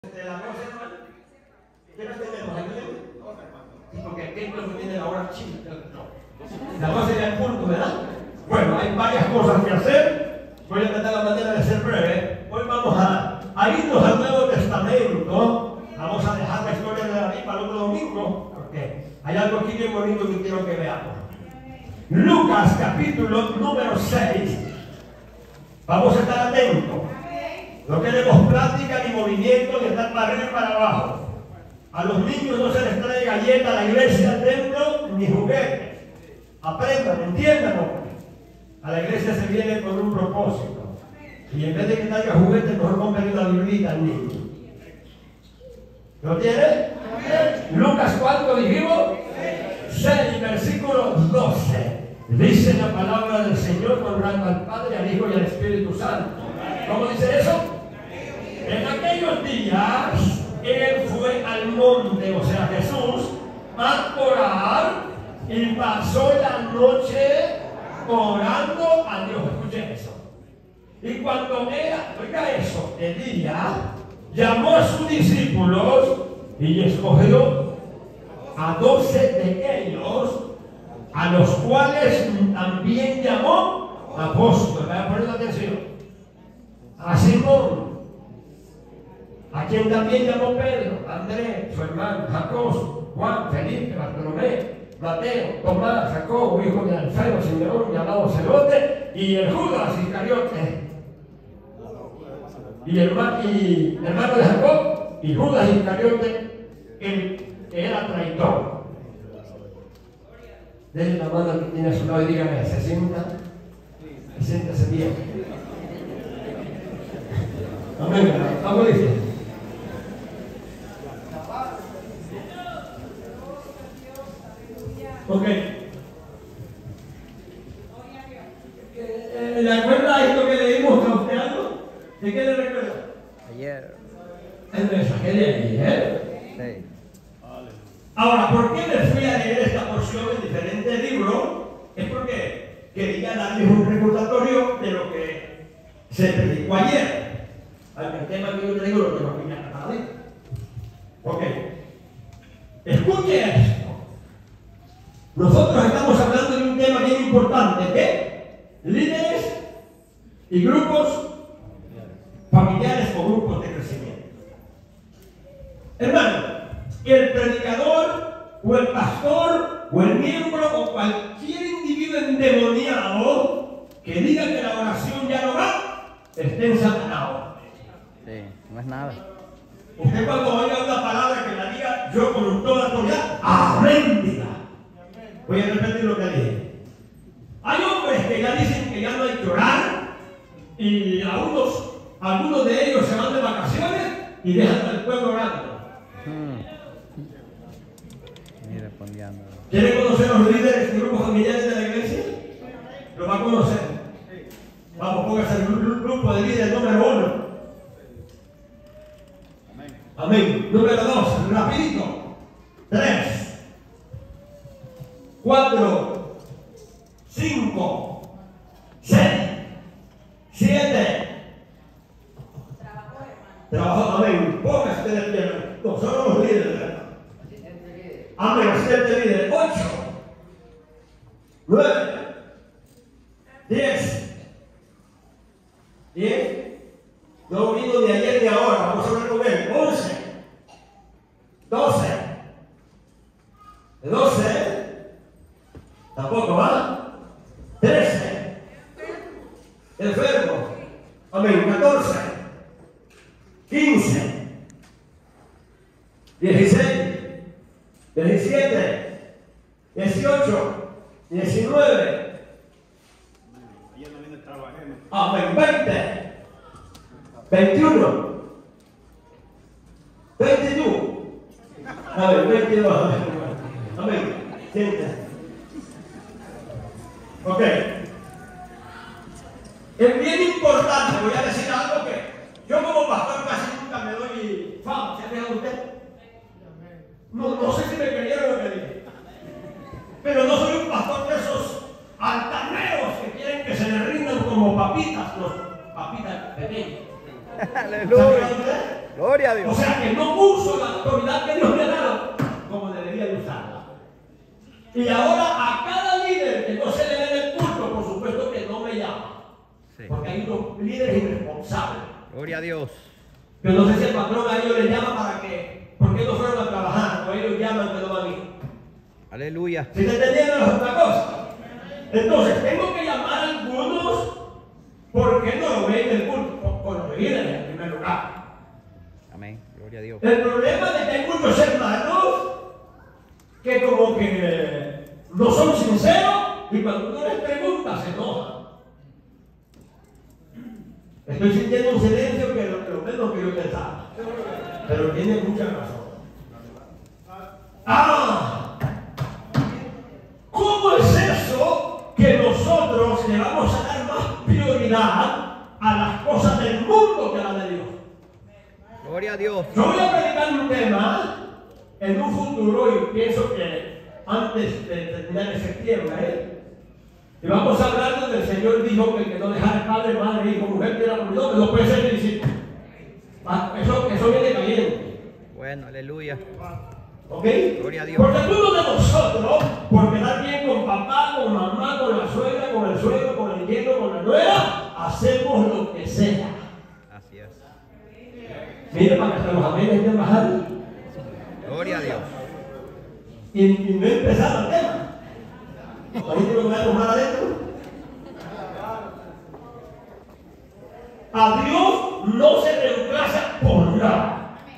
de la cosa, hermano. ¿Qué nos tenemos aquí? Sí, porque el templo no tiene la hora china. No. La cosa sería el punto, ¿verdad? Bueno, hay varias cosas que hacer. Voy a tratar la manera de ser breve. Hoy vamos a irnos al Nuevo Testamento. Vamos a dejar la historia de David para el otro domingo, porque hay algo aquí bien bonito que quiero que veamos. Lucas capítulo número 6. Vamos a estar atentos. No queremos plática ni movimiento ni estar para arriba y para abajo. A los niños no se les trae galleta a la iglesia, al templo, ni juguetes. Aprendan, entiendan. A la iglesia se viene con un propósito. Y en vez de que traiga juguetes, mejor compren una biblita al niño. ¿Lo tiene? Lucas, ¿cuánto dijimos? 6, versículo 12. Dice la palabra del Señor, honrando al Padre, al Hijo y al Espíritu Santo. ¿Cómo dice eso? En aquellos días, Él fue al monte, o sea, Jesús, a orar y pasó la noche orando a Dios. Escuchen eso. Y cuando era, oiga eso, el día, llamó a sus discípulos y escogió a 12 de ellos, a los cuales también llamó apóstoles. Vayan poniendo atención. A Simón, a quien también llamó Pedro, Andrés, su hermano, Jacobo, Juan, Felipe, Bartolomé, Mateo, Tomás, Jacobo, hijo de Alfeo, Simeón, llamado Celote, y el Judas Iscariote, y hermano de Jacob, y Judas Iscariote, el que era traidor. Denle la mano que tiene a su lado y dígame, ¿se sienta? Siéntese bien. Amén. ¿Cómo dice? Ok. ¿Le acuerda esto que leímos a usted algo? ¿De qué le recuerda? Ayer. El mensaje de ayer. Sí. Ahora, ¿por qué me fui a leer esta porción en diferentes libros? Es porque quería darles un recordatorio de lo que se predicó ayer. El tema que yo te digo lo tengo aquí en la tarde. Ok. Escuche esto. Nosotros estamos hablando de un tema bien importante, ¿qué? Líderes y grupos familiares o grupos de crecimiento. Hermano, el predicador o el pastor o el miembro o cualquier individuo endemoniado que diga que la oración ya no va, esté ensatanado. Sí, no es nada. Usted cuando oiga una palabra que la diga, yo con toda autoridad, amén, diga. Voy a repetir lo que dije. Hay hombres que ya dicen que ya no hay que orar y algunos de ellos se van de vacaciones y dejan al pueblo orando. Mira, poniendo. ¿Quiere conocer a los líderes y grupos familiares de la iglesia? Lo va a conocer. Vamos, póngase el grupo de líderes número 1. Amén. Número 2, rapidito. 3, 4, 5, 6, 7. Trabajó, amén. Póngase de pie. No, son los líderes, ¿verdad? Amén, asistente líder. 8, 9, 10. 10. No vino ni ayer ni ahora. Vamos a hablar con él. 11, 12. 12. Tampoco va. 13. Enfermo. Amén. 14. 15. 16. 17, 18, 19. Amén. 20, 21, 22. Amén. 22. Amén. Siéntese. Ok. Es bien importante, voy a decir algo que yo como pastor casi nunca me doy fama. ¿Se ha fijado usted? No sé si me creyeron lo que dije. Pero no soy un pastor de esos altaneros que quieren que se le rindan como papitas, los papitas pequeñas. Aleluya. ¿Se Gloria a O Dios. sea que no uso la autoridad que Dios me ha dado como debería de usarla. Y ahora a cada líder que no se le dé el culto, por supuesto que no me llama. Sí. Porque hay unos líderes irresponsables. Gloria a Dios. Yo no sé si el patrón a ellos les llama para que, ¿por qué no fueron a trabajar? O ellos llaman que no van a ir. Aleluya. ¿Sí te entendieron otra cosa? Entonces, tengo que llamar a algunos porque no lo ven el culto, con los líderes en primer lugar. Amén. Gloria a Dios. El problema es que hay muchos hermanos que como que no son sinceros y cuando uno les pregunta se enojan. Estoy sintiendo un silencio que lo menos que yo pensaba, pero tiene mucha razón. ¿Cómo es eso que nosotros le vamos a dar más prioridad a las cosas del mundo que a las de Dios? Gloria a Dios. Yo voy a predicar un tema en un futuro y pienso que antes de terminar en septiembre, y vamos a hablar donde el Señor dijo que el que no dejara padre, madre, hijo, mujer, que era por Dios, que no puede ser discípulo. Eso viene caliente. Bueno, aleluya. ¿Ok? Gloria a Dios. Porque algunos de nosotros, por quedar bien con papá, con mamá, con la suegra, con el suegro, con el yerno, con la nuera, hacemos lo que sea. Así es. Mire, para que los amenes estén bajando. Gloria a Dios. Y no he empezado el tema. Ahorita lo voy a tomar adentro. A Dios no se reemplaza por nada.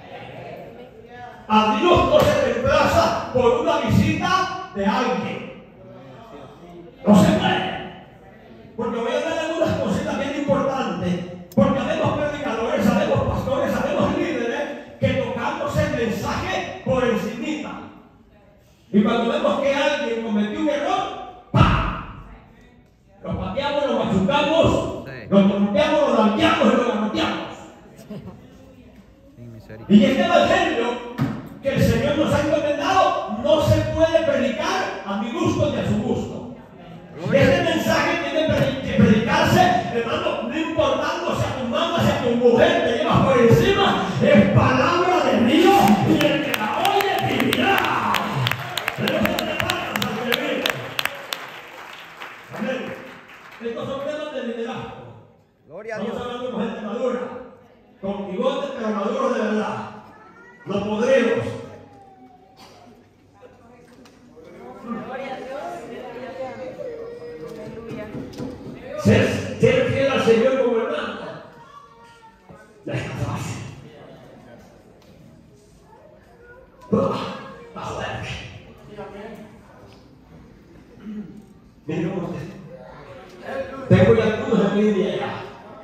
A Dios no se reemplaza por una visita de alguien. No se puede. Porque voy a dar algunas cositas bien importantes. Porque sabemos predicadores, sabemos pastores, sabemos líderes que tocamos el mensaje por encimita. Y cuando vemos que alguien cometió un error, ¡pam! Lo pateamos, lo machucamos, lo trompeamos, lo lampeamos y lo garroteamos. Y este evangelio que el Señor nos ha encomendado no se puede predicar a mi gusto ni a su gusto. Este mensaje tiene que predicarse, hermano, no importando si a tu mamá, si a tu mujer te llevas por encima, es palabra de Dios y el que la oye vivirá. Amén. Estos son temas de liderazgo. Gloria a Dios. Estamos hablando con gente madura, con bigotes pero maduros de verdad. No podremos. Gloria a Dios. Aleluya. Ser fiel al Señor como hermano. Ya está fácil. Está fuerte. Miren cómo usted. Tengo ya algunos aquí de allá.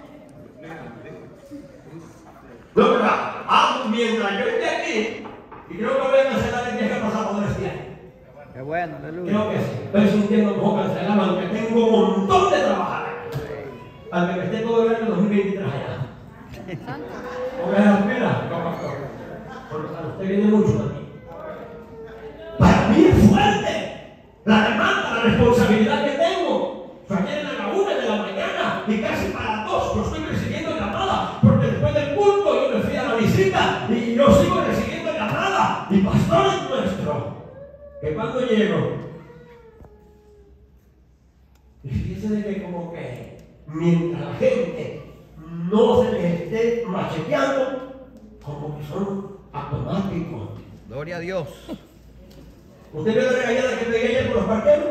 No, ¿verdad? Mientras yo esté aquí, y creo que voy a cancelar el viaje pasado por este año. Qué bueno, aleluya. Creo que sí. Estoy sintiendo como cancelar, aunque tengo un montón de trabajar. Aunque me esté todo el año 2023 allá. ¿Cómo es la espera? No, pastor. Porque para usted viene mucho de aquí. Para mí es fuerte la demanda, la responsabilidad que tengo. Yo ayer a la 1 de la mañana y casi para las 2 yo estoy recibiendo llamadas, porque después del culto yo me fui a la visita y yo sigo recibiendo llamadas. Y pastores nuestros, que cuando llego, y fíjense de que como que mientras la gente no se les esté macheteando, como que son automáticos. Gloria a Dios. ¿Usted vio la regañada que pegué ayer por los parqueros?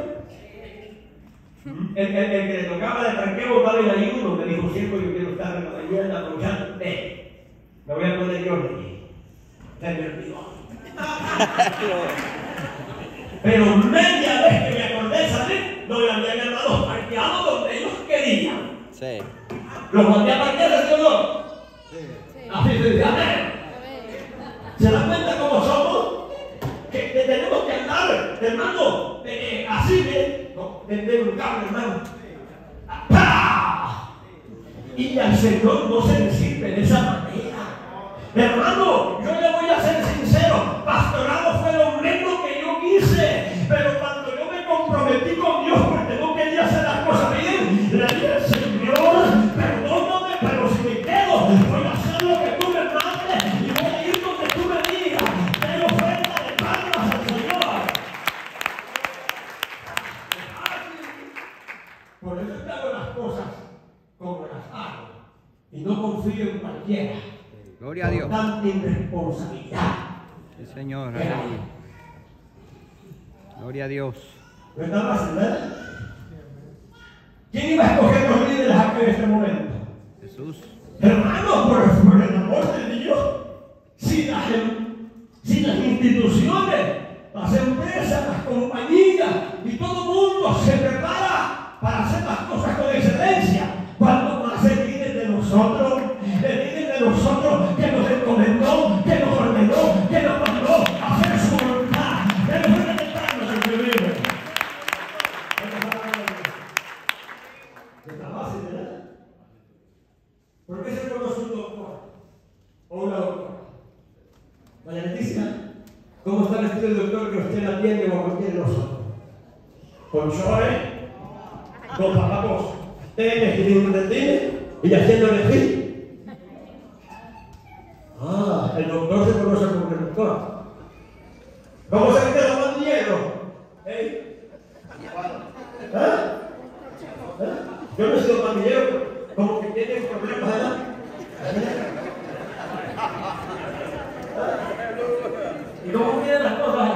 El que le tocaba de parqueo estaba en ayuno, me dijo, siervo, yo quiero estar en la mañana aprovechando. Me voy a poner yo aquí. Se me olvidó. Pero media vez que me acordé de salir, no me habían hermanos parqueados donde ellos querían. Sí. ¿Los mandé a parquear, ¿sí o no? Así se dice, amén. ¿Se dan cuenta cómo somos? Que tenemos que andar, hermano, así, de un cable, hermano. ¡Pah! Y al Señor no se le sirve de esa manera. Hermano, yo le voy a ser sincero, pastorado fue lo menos que yo quise, pero cuando yo me comprometí con Dios porque no quería hacer las cosas bien, le dije, Señor, perdóname, pero si me quedo, voy a hacer lo que tú me mandes, Gloria a Dios. Por tanta irresponsabilidad. Sí, Señor. Aleluya. Gloria a Dios. No está fácil, ¿verdad? ¿Quién iba a escoger los líderes aquí en este momento? Jesús. Hermanos, por el amor de Dios, si las instituciones, las empresas, las compañías y todo el mundo se prepara para hacer las cosas con excelencia, ¿cuánto más el líder de nosotros? El líder de nosotros que nos encomendó, que nos ordenó, que nos mandó a hacer su voluntad. Debemos respetarnos en que vive. Está fácil, ¿verdad? ¿Por qué se conoce un doctor o una doctora? Doña Leticia, ¿cómo está vestido el doctor que usted atiende o cualquiera de nosotros? Con chore, con zapatos, tenis y dientes y haciéndole así. Ah, el doctor se conoce como el doctor. ¿Cómo se quita el pandillero? ¿Eh? Yo no he sido pandillero, como que tienen problemas, ¿verdad? ¿Y cómo vienen las cosas?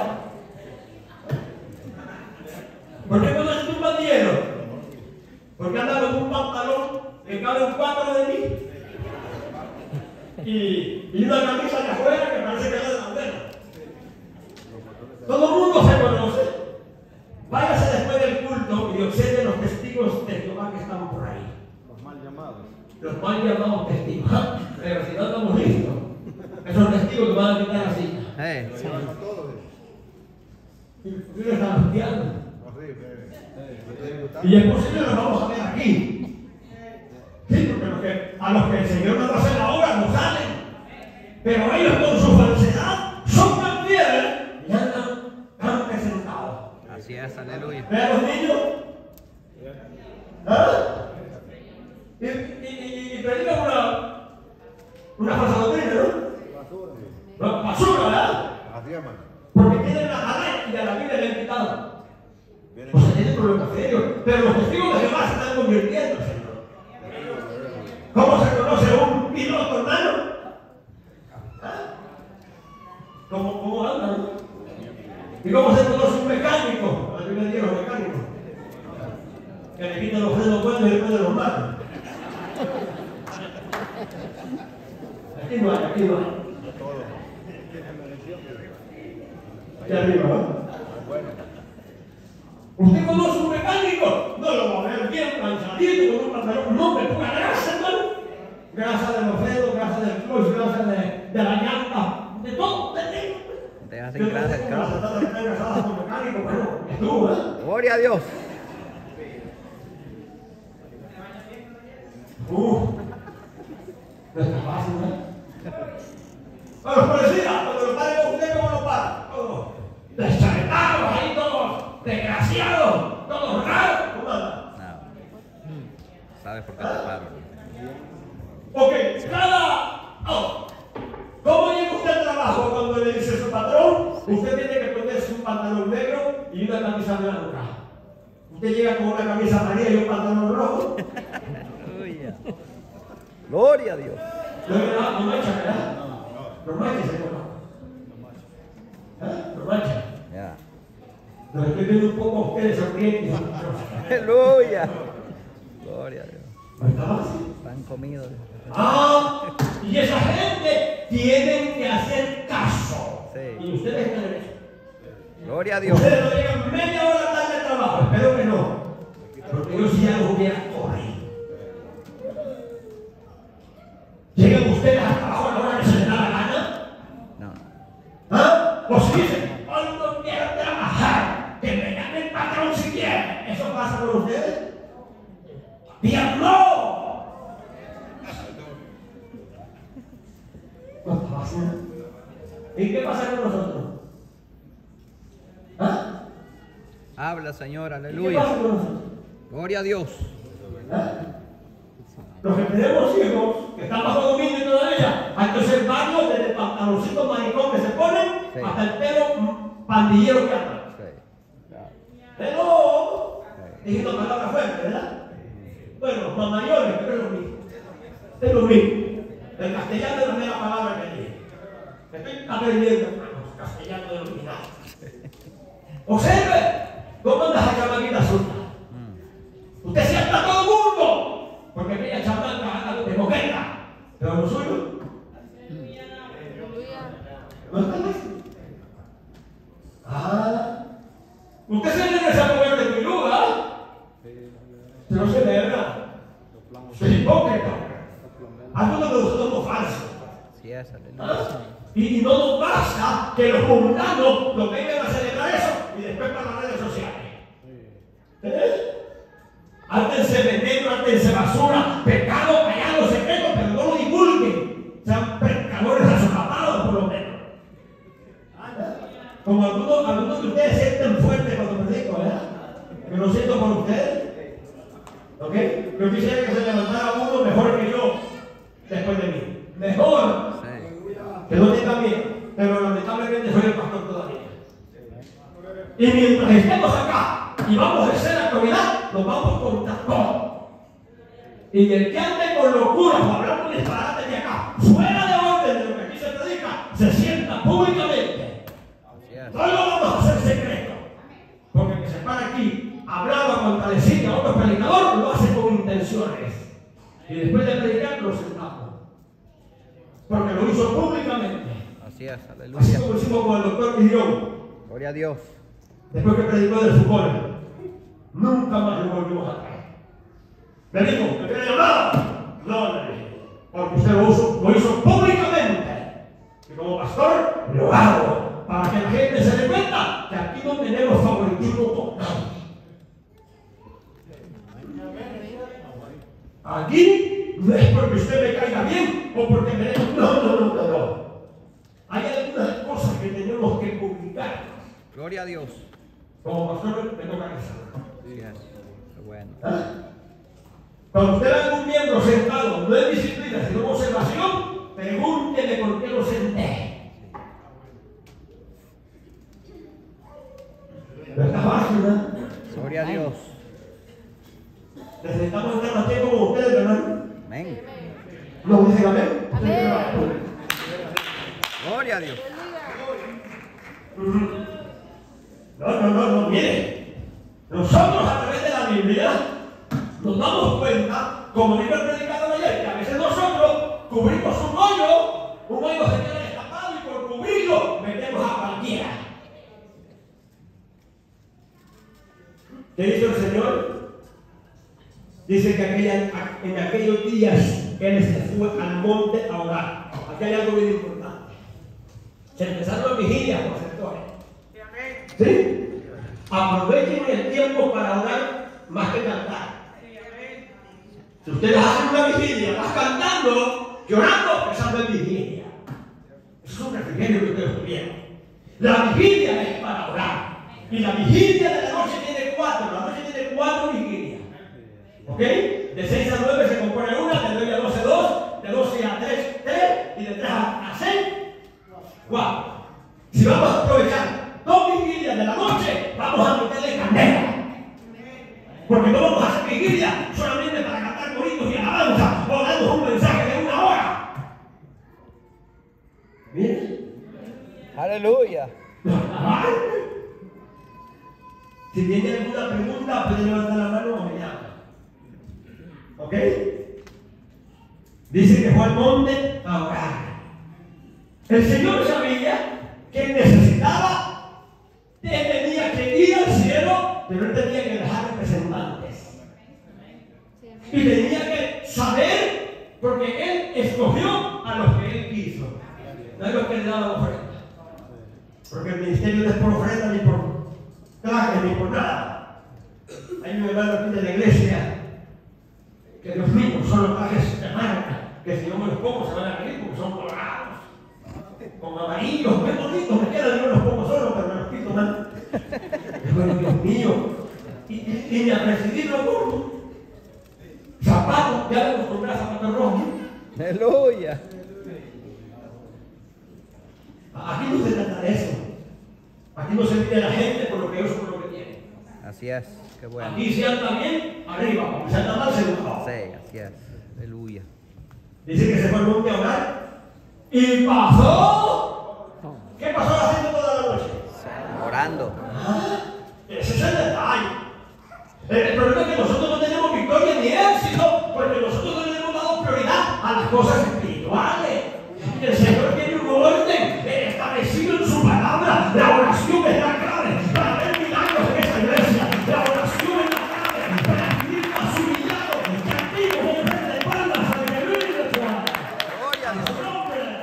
¿Por qué conoces un pandillero? Porque anda con un pantalón que cabe un 4 de mí y una camisa de afuera que parece que es de la bandera. Todo el mundo se conoce. Váyase después del culto y observe los testigos de Jehová que están por ahí. Los mal llamados testigos. Pero si no estamos listos, esos testigos que van a quitar la silla. Y ustedes están estudiando. Y es posible que lo vamos a ver aquí. Sí, porque a los que el Señor nos va a hacer la obra no salen. Pero ellos con su falsedad son tan fieles y andan presentados. Así es, aleluya. ¿Ve a los niños? ¿Ah? Y predican una falsa doctrina, ¿no? Basura, ¿verdad? Porque tienen la pared y a la Biblia le han quitado. O sea, tienen problemas serios. Pero los testigos de Jehová se están convirtiendo, Señor. ¿Cómo se conoce un piloto, hermano? ¿Ah? ¿Cómo andan? ¿Y cómo se conoce un mecánico? A mí me dieron mecánicos. Que le quitan los frenos buenos y después de los malos. Aquí no hay, aquí no hay. Aquí arriba, ¿no? ¿Usted conoce un mecánico? No lo va a ver bien planchadito, con un pantalón. No, me ponga grasa, hermano. Grasa de los frenos, grasa del clutch, grasa de la llanta, de todo. Te hacen grasa el carro. Pero Gloria a Dios. No está fácil, ¿no? A los policías, cuando lo paren con usted, ¿cómo lo paran? Todos deschavetados ahí, todos desgraciados, todos raros. ¿Cómo andan? No. ¿Sabes por qué te paro? Ok, ¿cómo llega usted al trabajo cuando le dice a su patrón? Usted tiene que ponerse un pantalón negro y una camisa blanca. Usted llega con una camisa amarilla y un pantalón rojo. Aleluya. Gloria a Dios. No mancha, ¿verdad? No mancha, señor. No mancha. Ya. Los estoy viendo un poco a ustedes sonrientes. Aleluya. Gloria a Dios. ¿No está fácil? Pan comido. Y esa gente tienen que hacer caso. Sí. Y ustedes están en eso. Gloria a Dios. Ustedes no llegan media hora tarde al trabajo. Espero que no. Porque yo sí algo hubiera corrido. ¿Llegan ustedes al trabajo a la hora que se les da la gana? No. ¿Ah? O si dicen, hoy no quiero trabajar, que me gane el patrón si quiere. ¿Eso pasa con ustedes? ¡Diablo! No pasa. ¿Y qué pasa con nosotros? ¿Ah? Habla, Señor. ¿Y qué Aleluya. pasa con nosotros? Gloria a Dios. ¿Ah? Los que tenemos hijos que están bajo dominio todavía, hay que observarlos desde el pantaloncito maricón que se ponen hasta el pelo pandillero que anda. Sí. Pero, diciendo palabras fuertes, ¿verdad? Bueno, los mayores, pero es lo mismo. Es lo mismo. El castellano es la primera palabra que dije. Estoy aprendiendo, hermanos, castellano del original. Observe cómo anda esa chamaquita suelta. Usted sienta a todo el mundo, porque aquella chamaca anda de coqueta, pero lo suyo no está más. Usted se debe esa mujer de mi lugar. Usted no celebra. Usted es hipócrita. Algunos de nosotros somos falsos. Y no nos basta que los mundanos lo vengan a celebrar eso y después para las redes sociales. Ártense veneno, ártense basura, pecado, callado, secreto, pero no lo divulguen. Sean pecadores azotados por lo menos. Como algunos de ustedes sienten fuerte cuando predico, ¿verdad? Que lo siento por ustedes. ¿Ok? Yo quisiera que se levantara uno mejor que yo después de mí. Mejor. Que no tenga miedo. Pero lamentablemente soy el pastor todavía. Y mientras estemos acá y vamos a hacer la actividad, nos vamos contra todo. Y el que ande con locura o hablando de disparate de acá, fuera de orden de lo que aquí se predica, se sienta públicamente. No lo vamos a hacer secreto. Porque el que se para aquí hablando contra decir a otro predicador, lo hace con intenciones. Y después de predicar, lo sentamos. Porque lo hizo públicamente. Así es, Así aleluya. como hicimos con el doctor Guillón. Gloria a Dios. Después que predicó del fútbol, nunca más lo volvimos a traer. ¿Me dijo? ¿Me quiere llamar? No, le dije. Porque usted lo hizo públicamente. Y como pastor, lo hago. Para que la gente se dé cuenta que aquí no tenemos favoritismo con nadie. Aquí no es porque usted me caiga bien o porque me deje. No. Hay algunas cosas que tenemos que publicar. Gloria a Dios. Como pastor me toca eso. Así es. Qué bueno. Cuando usted ve a algún miembro sentado, no es disciplina, sino observación, pregúntele por qué lo senté. No está fácil, ¿verdad? Gloria a Dios. Necesitamos estar más tiempo con ustedes, ¿verdad? Amén. ¿No dicen amén? Amén. Gloria a Dios. No, mire. Nosotros a través de la Biblia nos damos cuenta, como dijo el predicador ayer, que a veces nosotros cubrimos un hoyo se queda destapado y por cubrirlo metemos a cualquiera. ¿Qué hizo el Señor? Dice que en aquellos días Él se fue al monte a orar. Aquí hay algo bien importante. Se empezaron las vigilias por sectores. ¿Sí? Aprovechen el tiempo para orar más que cantar. Si ustedes hacen una vigilia, vas cantando, llorando, esa no es vigilia. Eso es un refrigerio que ustedes tuvieron. La vigilia es para orar. Y la vigilia de la noche tiene 4. La noche tiene 4 vigilias. ¿Ok? De 6 a 9 se compone una, de 9 a 12, 2, de 12 a 3, 3, y de 3 a 6, 4. Si vamos a aprovechar 2 vigilias de la noche, vamos a meterle candela. Porque no vamos a hacer vigilia solamente para cantar coritos y alabanza o darnos un mensaje de 1 hora. ¿Bien? Aleluya. Si tiene alguna pregunta, puede levantar la mano o me llama. ¿Ok? Dice que fue al monte a orar. El Señor sabía que necesitaba, que tenía que ir al cielo, pero Él tenía que dejar representantes. Y tenía que saber, porque Él escogió a los que Él quiso, no a los que le daban ofrenda. Porque el ministerio no es por ofrenda ni por trajes ni por nada. Hay un hermano aquí de la iglesia que Dios mío, son los trajes de marca, que si yo me los pongo se van a reír porque son colorados, con amarillos, qué bonitos, me quedan yo los pongo solo, pero me los quito mal. Bueno, Dios mío, y me a recibir lo pongo. Zapatos, ya le acostumbré a zapatos rojos. Aleluya. Aquí no se trata de eso. Aquí no se mide a la gente por lo que ellos por lo que tienen. Así es. Qué bueno. Aquí se anda bien, arriba. Si anda mal, se anda abajo. Sí, así es. Aleluya. Dice que se fue al monte a orar y pasó. ¿Qué pasó haciendo toda la noche? Orando. Ese es el detalle. El problema es que nosotros no tenemos victoria ni éxito porque nosotros no le hemos dado prioridad a las cosas espirituales. El Señor tiene un orden establecido en su palabra. La oración es la clave para ver milagros en esta iglesia. La oración es la clave para adquirir a su humillado y activo en vez de espaldas al que vive de fuera. Gloria a Dios.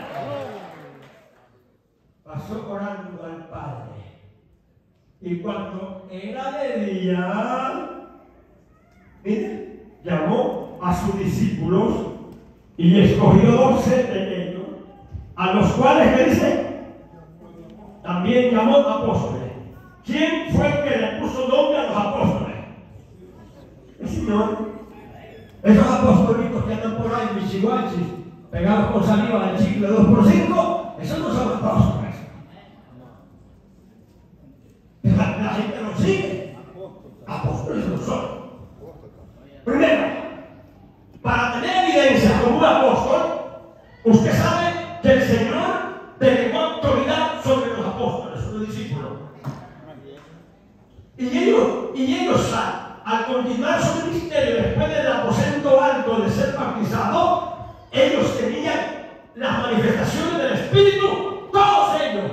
Pasó orando al Padre. Y cuando era de día, mire, llamó a sus discípulos y escogió 12 de ellos, a los cuales, ¿qué dice? También llamó apóstoles. ¿Quién fue el que le puso nombre a los apóstoles? El Señor. Esos apostolitos que andan por ahí, michihuachis, pegados con saliva del chicle 2x5, esos no son apóstoles. La gente los sigue. Apóstoles no son. Primero, para tener evidencia como un apóstol, usted sabe que el Señor delegó autoridad sobre los apóstoles, sobre los discípulos. Y ellos al continuar su ministerio después del aposento alto de ser bautizados, ellos tenían las manifestaciones del Espíritu, todos ellos.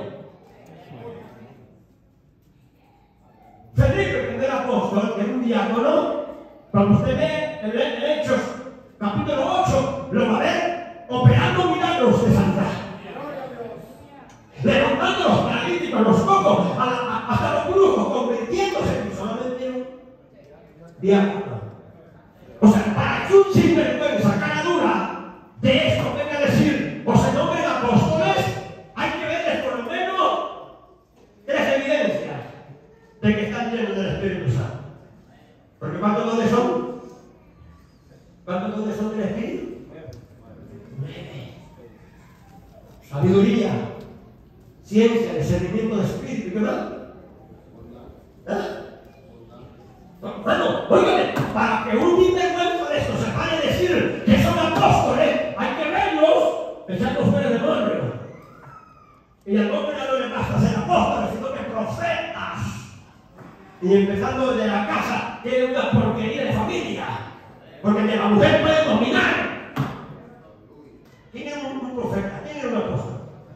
Felipe, el primer apóstol, que era un diácono, cuando usted ve el Hechos, capítulo 8, lo va a ver operando milagros de sanidad. Levantando a los paralíticos, los cocos, hasta los brujos, convirtiéndose en solamente un diácono. O sea, para que un sinvergüenza, cara dura, de esto venga a decir, o se nombren apóstoles, hay que verles por lo menos 3 evidencias de que están llenos del Espíritu Santo. Porque ¿cuántos dones son? ¿Cuántos dones son del Espíritu? 9. Sabiduría, ciencia, discernimiento de espíritu, ¿qué más? Bueno, óigame, para que un sinvergüenza de esto se vaya a decir que son apóstoles, hay que verlos echando fuera de demonio. Y al hombre no le basta ser apóstoles, sino que profetas. Y empezando desde la casa, tiene una porquería de familia. Porque ni la mujer puede dominar. ¿Quién era un profeta? ¿Quién era un apóstol?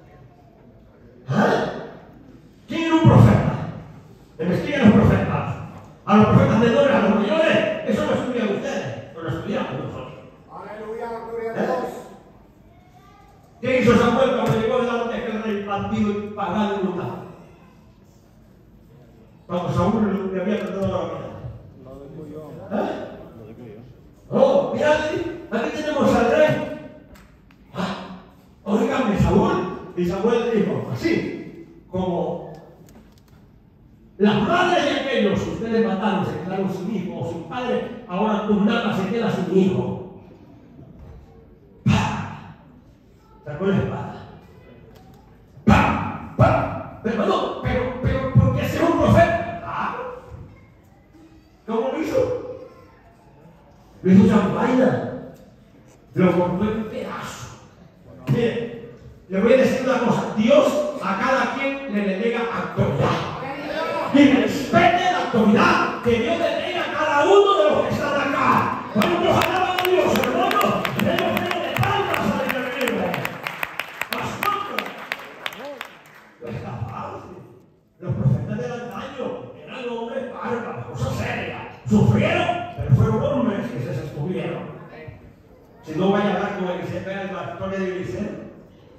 ¿Ah? ¿Quién era un profeta? Investiguen los profetas. A los profetas menores, a los mayores, eso lo estudian ustedes, no lo estudiamos nosotros. Aleluya, gloria a Dios. ¿Qué hizo Samuel cuando llegó delante de aquel rey bandido y pagado y brutal? Cuando Saúl le había tratado la vida. ¿Eh? Oh, mira, aquí tenemos al rey. Oígame, Saúl. Y Samuel le dijo, así como las madres de aquellos que ustedes mataron se quedaron sin hijo o sin padre, ahora tu nada se queda sin hijo. ¡Pah! Sacó la espada. ¡Pah! ¡Pah! Pero porque ese es un profeta. ¡Ah! ¿Cómo lo hizo? Lo hizo champaña. Lo cortó en pedazo. Mire, le voy a decir una cosa. Dios a cada quien le delega autoridad. Y respete la autoridad que Dios le delega a cada uno de los que están acá. Cuando alaban a Dios, hermano, debemos de palmas al enemigo. Bastante. No está fácil. Los profetas del antaño eran hombres bárbaros, cosas serias. Sufrieron, pero fueron hombres que se sostuvieron. Si no vaya a hablar con Eliseo, vea la historia de Eliseo.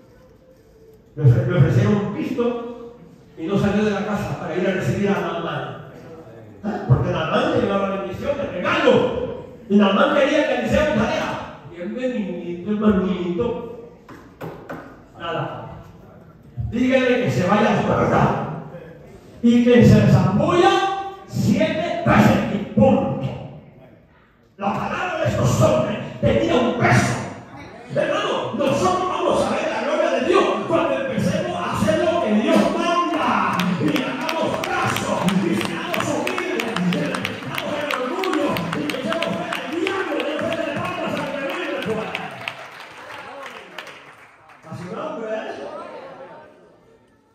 Le ofrecieron un pisto y no salió de la casa para ir a recibir a Naamán. Porque Naamán le llevaba la bendición, el regalo. Y Naamán quería que Eliseo saliera. Y el menino, el manito, nada. Díganle que se vaya a su casa y que se zambulla 7 veces y punto. La palabra de estos hombres tenía un peso. Hermano, nosotros vamos a ver la gloria de Dios cuando empecemos a hacer lo que Dios manda y le hagamos caso y seamos humildes y le quitamos el orgullo y que echemos fuera el diablo de frente de palmas al que vive fuera.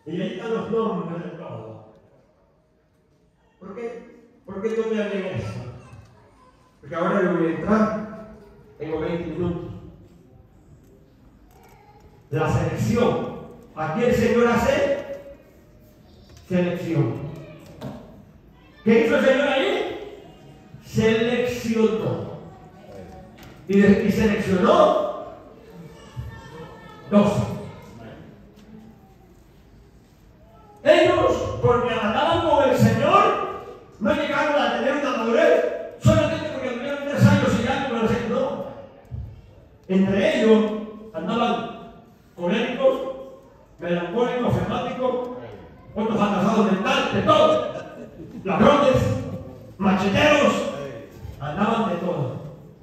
Y ahí están los nombres de todo. ¿Por qué? ¿Por qué no me hablen eso? Porque ahora yo voy a entrar, tengo 20 minutos. La selección. Aquí el Señor hace selección. ¿Qué hizo el Señor ahí? Seleccionó. Y seleccionó 12. Ellos, porque andaban con el Señor, no llegaron a tener una madurez solamente porque tuvieron 3 años y ya con el Señor. No. Entre ellos andaban coléricos, melancólicos, flemáticos, otros atrasados mental, de todo. Ladrones, macheteros, andaban de todo.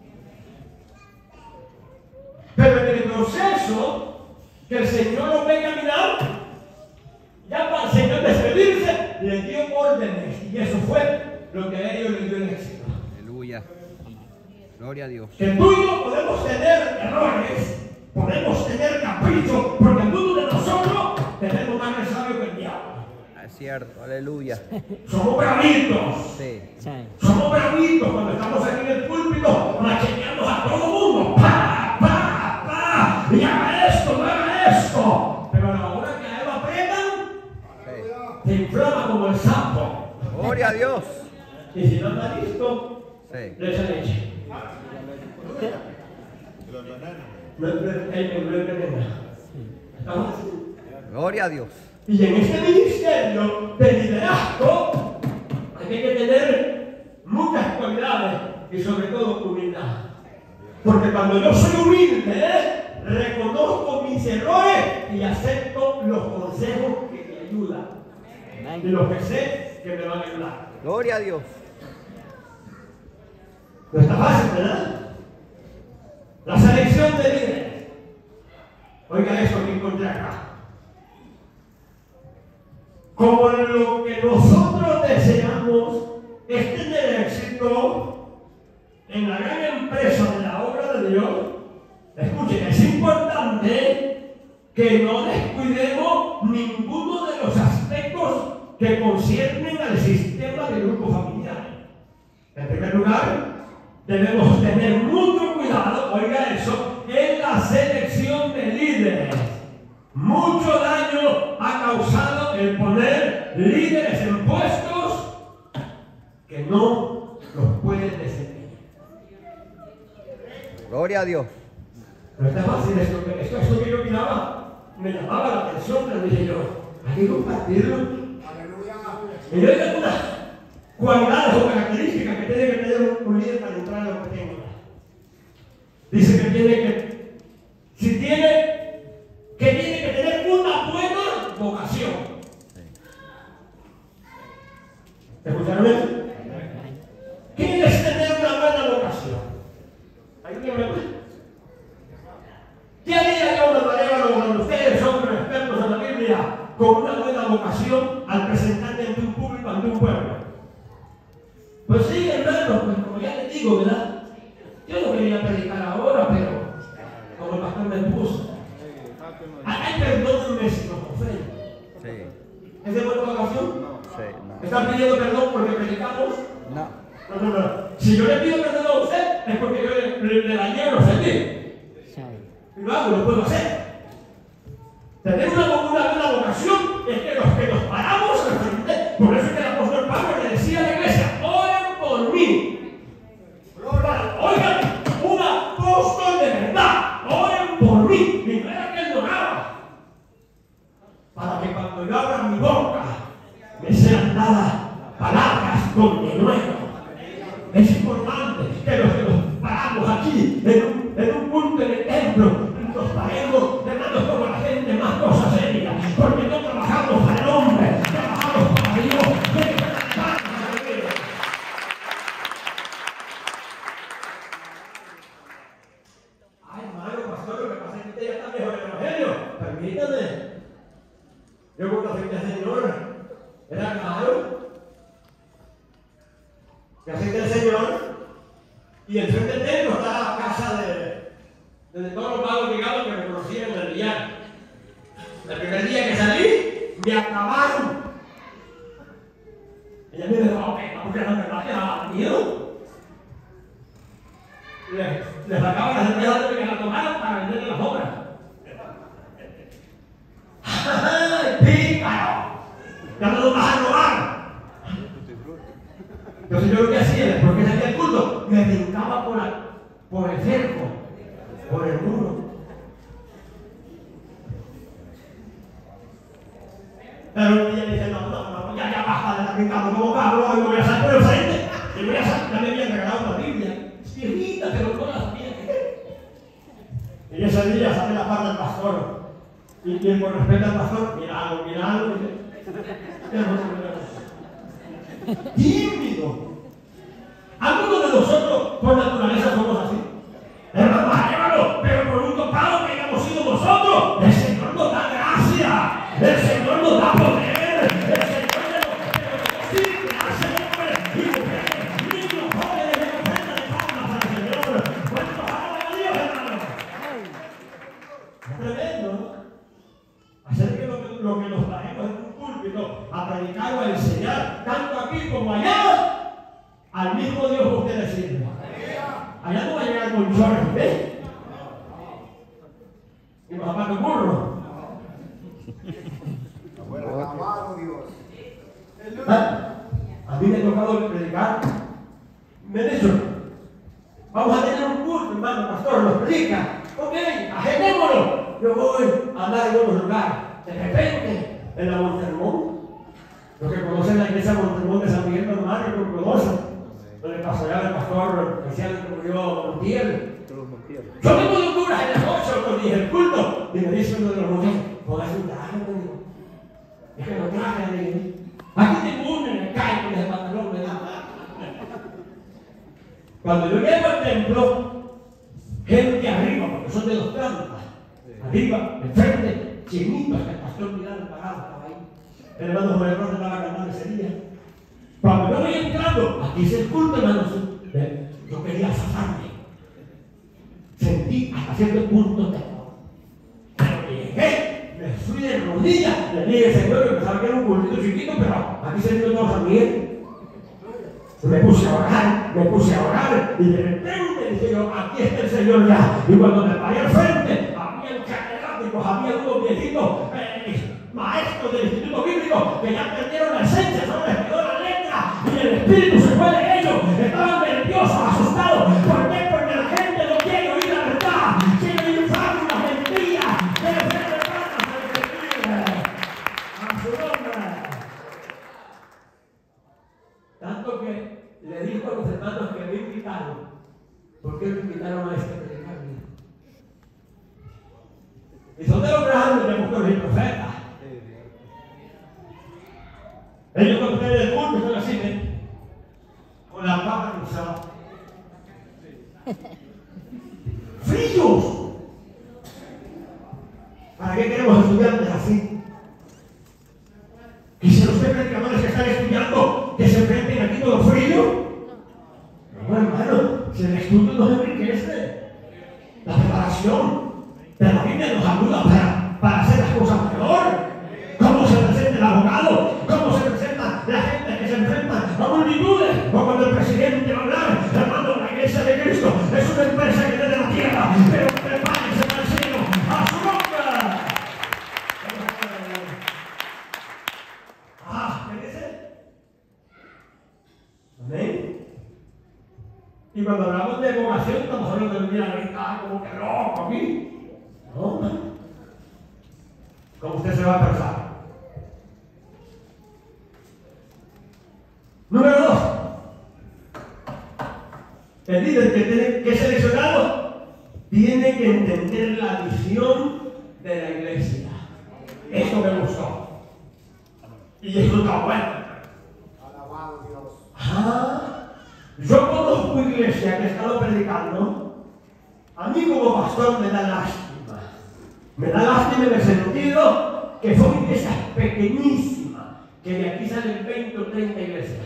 Pero en el proceso que el Señor los ve caminar, ya para el Señor despedirse, les dio órdenes. Y eso fue lo que a ellos les dio el éxito. Aleluya. Gloria a Dios. Que tú y yo podemos tener errores, podemos tener caprichos, porque algunos de nosotros tenemos más necesario que el diablo. Es cierto, aleluya. Somos bravitos. Sí. Somos bravitos cuando estamos aquí en el púlpito, macheteando a todo el mundo. ¡Pa, pa, pa! Y haga esto, no haga esto. Pero a la hora que a él lo apretan, se inflama como el sapo. Gloria a Dios. Y si no está listo, Sí. le echa leche. No envenena. ¿Estamos así? Gloria a Dios. Y en este ministerio de liderazgo hay que tener muchas cualidades y sobre todo humildad. Porque cuando yo soy humilde, reconozco mis errores y acepto los consejos que me ayudan. Y los que sé que me van a ayudar. Gloria a Dios. No está fácil, ¿verdad? La selección de líderes. Oiga esto que encontré acá. Como lo que nosotros deseamos es tener éxito en la gran empresa de la obra de Dios, escuchen, es importante que no descuidemos ninguno de los aspectos que conciernen al sistema de grupo familiar. En primer lugar, debemos tener mucho cuidado, oiga eso, en la selección de líderes. Mucho daño ha causado el poner líderes en puestos que no los pueden desempeñar. Gloria a Dios. No está fácil esto que yo miraba, me llamaba la atención, pero dije yo, hay que compartirlo. Aleluya. Y yo hay algunas cualidades o características que tiene que tener un líder para entrar a lo que tenga. Dice que tiene que tener una buena vocación. ¿Escucharon eso? ¿Qué es tener una buena vocación? ¿Alguien me cuenta? ¿Qué haría yo, Manuel, cuando ustedes son expertos en la Biblia, con una buena vocación al presentarse ante un público, ante un pueblo? Pues sí, hermano, pues como ya les digo, ¿verdad? Yo no quería predicar ahora, pero como el pastor me puso. Ay, perdónenme si nos ofenden. Sí. ¿Es de buena vocación? Sí. No. ¿Están pidiendo perdón porque predicamos? No. No. Si yo le pido perdón a usted, es porque yo le dañé o lo ofendí. Y lo hago, lo puedo hacer. Tener una buena vocación es que los que nos paramos al frente, por eso es que el apóstol Pablo le decía a la iglesia, oren por mí. Oigan, un apóstol de verdad, oren por mí. Y no era que él no oraba. Para que cuando yo abra mi boca, me sean dadas palabras con denuedo. Es importante que los que nos paramos aquí, en un punto en el templo, nos paremos, hermanos, como la gente, más cosas serias, porque no trabajamos para el hombre, trabajamos para Dios. Ay, hermano, pastor, lo que pasa es que usted ya está lejos del evangelio. Permítame. Yo cuando acepté al Señor, era claro. Que acepté al Señor, y enfrente del templo está la casa de todos los magos llegados que me conocían en el billar. El primer día que salí, Me acabaron. Ella me dijo, ok, vamos a la verdad que daba miedo. Les sacaban las empresas que la tomaron para venderle las obras. ¡Ay, pícaro! ¡Ya no lo vas a robar! Entonces yo lo que hacía, porque salía el culto, me brincaba por el cerco, por el muro. Pero un día dice, no, ya basta de estar brincando como cabrón, me voy a salir por el frente, y voy a salir, ya me habían regalado una Biblia, viejita, pero no la sabía. Y ese día sale la parte del pastor, y con respeto al pastor, mira algo, tímido. Algunos de nosotros, por naturaleza, somos así. Hermano, pero por un topado que hayamos sido nosotros, el Señor nos da gracia. El Señor nos da poder. El Señor de los que hace hombres y mujeres, niños, jóvenes, de ofrenda de palmas al Señor. ¿Cuántos alaban a Dios, hermano? Es tremendo, ¿no? Hacer que lo que nos traemos en un púlpito a predicar o a enseñar, tanto aquí como allá, al mismo Dios que ustedes sirven. Allá no va a llegar con chorros, ¿ves? Y los zapatos burros. Alabado Dios. A mí me ha tocado predicar. Me han dicho, vamos a tener un culto, hermano pastor, nos predica. Ok, agendémoslo. Yo voy a andar en otros lugares. De repente, en la Montermón, los que conocen la iglesia Montermón de San Miguel de Mar, que lo conocen, donde pastoreaba el pastor especial que murió Montiel. Yo vengo de Honduras en las 8 con el culto. Y me dice uno de los muchachos, póngase un traje, me dijo. Es que no traje, me dijo. Aquí tengo uno en el calle con ese pantalón, me dijo. Cuando yo llego al templo, gente arriba, porque son de 2 plantas. Arriba, enfrente, chinitos, que el pastor Milán pagado estaba ahí. El hermano Joel Rosa estaba cantando ese día. Cuando yo voy entrando, aquí hice el culto, hermanos. Yo quería zafarme. Sentí hasta cierto punto temor. Pero llegué, me fui de rodillas, le dije, Señor, que pensaba que era un cultito chiquito, pero aquí se vio todo también. Me puse a orar, y de repente dije yo, aquí está el Señor ya. Y cuando me paré al frente, había catedráticos, había unos viejitos maestros del Instituto Bíblico que ya perdieron la esencia, solo les quedó la letra y el espíritu se fue de ellos. Estaban nerviosos, asustados. ¿Por qué? Porque la gente no quiere oír la verdad, quiere oír fábulas, mentiras, quiere ser de patas a su nombre. Tanto que le dijo a los hermanos que me invitaron. ¿Por qué me invitaron a este predicar? Y son de los grandes de apóstoles y profetas. Ellos cuando están en el culto están así, ¿ven? Con la papa cruzada. ¡Fríos! ¿Para qué queremos estudiantes así? Quisieron ser predicadores que están estudiando que se enfrenten aquí todo frío. No, hermano, si el estudio nos enriquece, la preparación, pero la Biblia nos ayuda para hacer las cosas mejor. Cómo se presenta el abogado, cómo se presenta la gente que se enfrenta a multitudes, o cuando el presidente va a hablar, hermano, la iglesia de Cristo es una empresa que tiene la tierra, pero prepárense para el cielo, a su nombre. ¿Qué dice? Amén. Y cuando hablamos de vocación, estamos hablando de venir a gritar como que loco aquí. No, como usted se va a pensar. Número 2. El líder que es seleccionado tiene que entender la visión de la iglesia. Esto me gustó. Y esto está bueno. Alabado Dios. Yo conozco iglesia que he estado predicando. A mí como pastor me da lástima. Me da lástima en el sentido que son iglesias pequeñísimas, que de aquí salen 20 o 30 iglesias.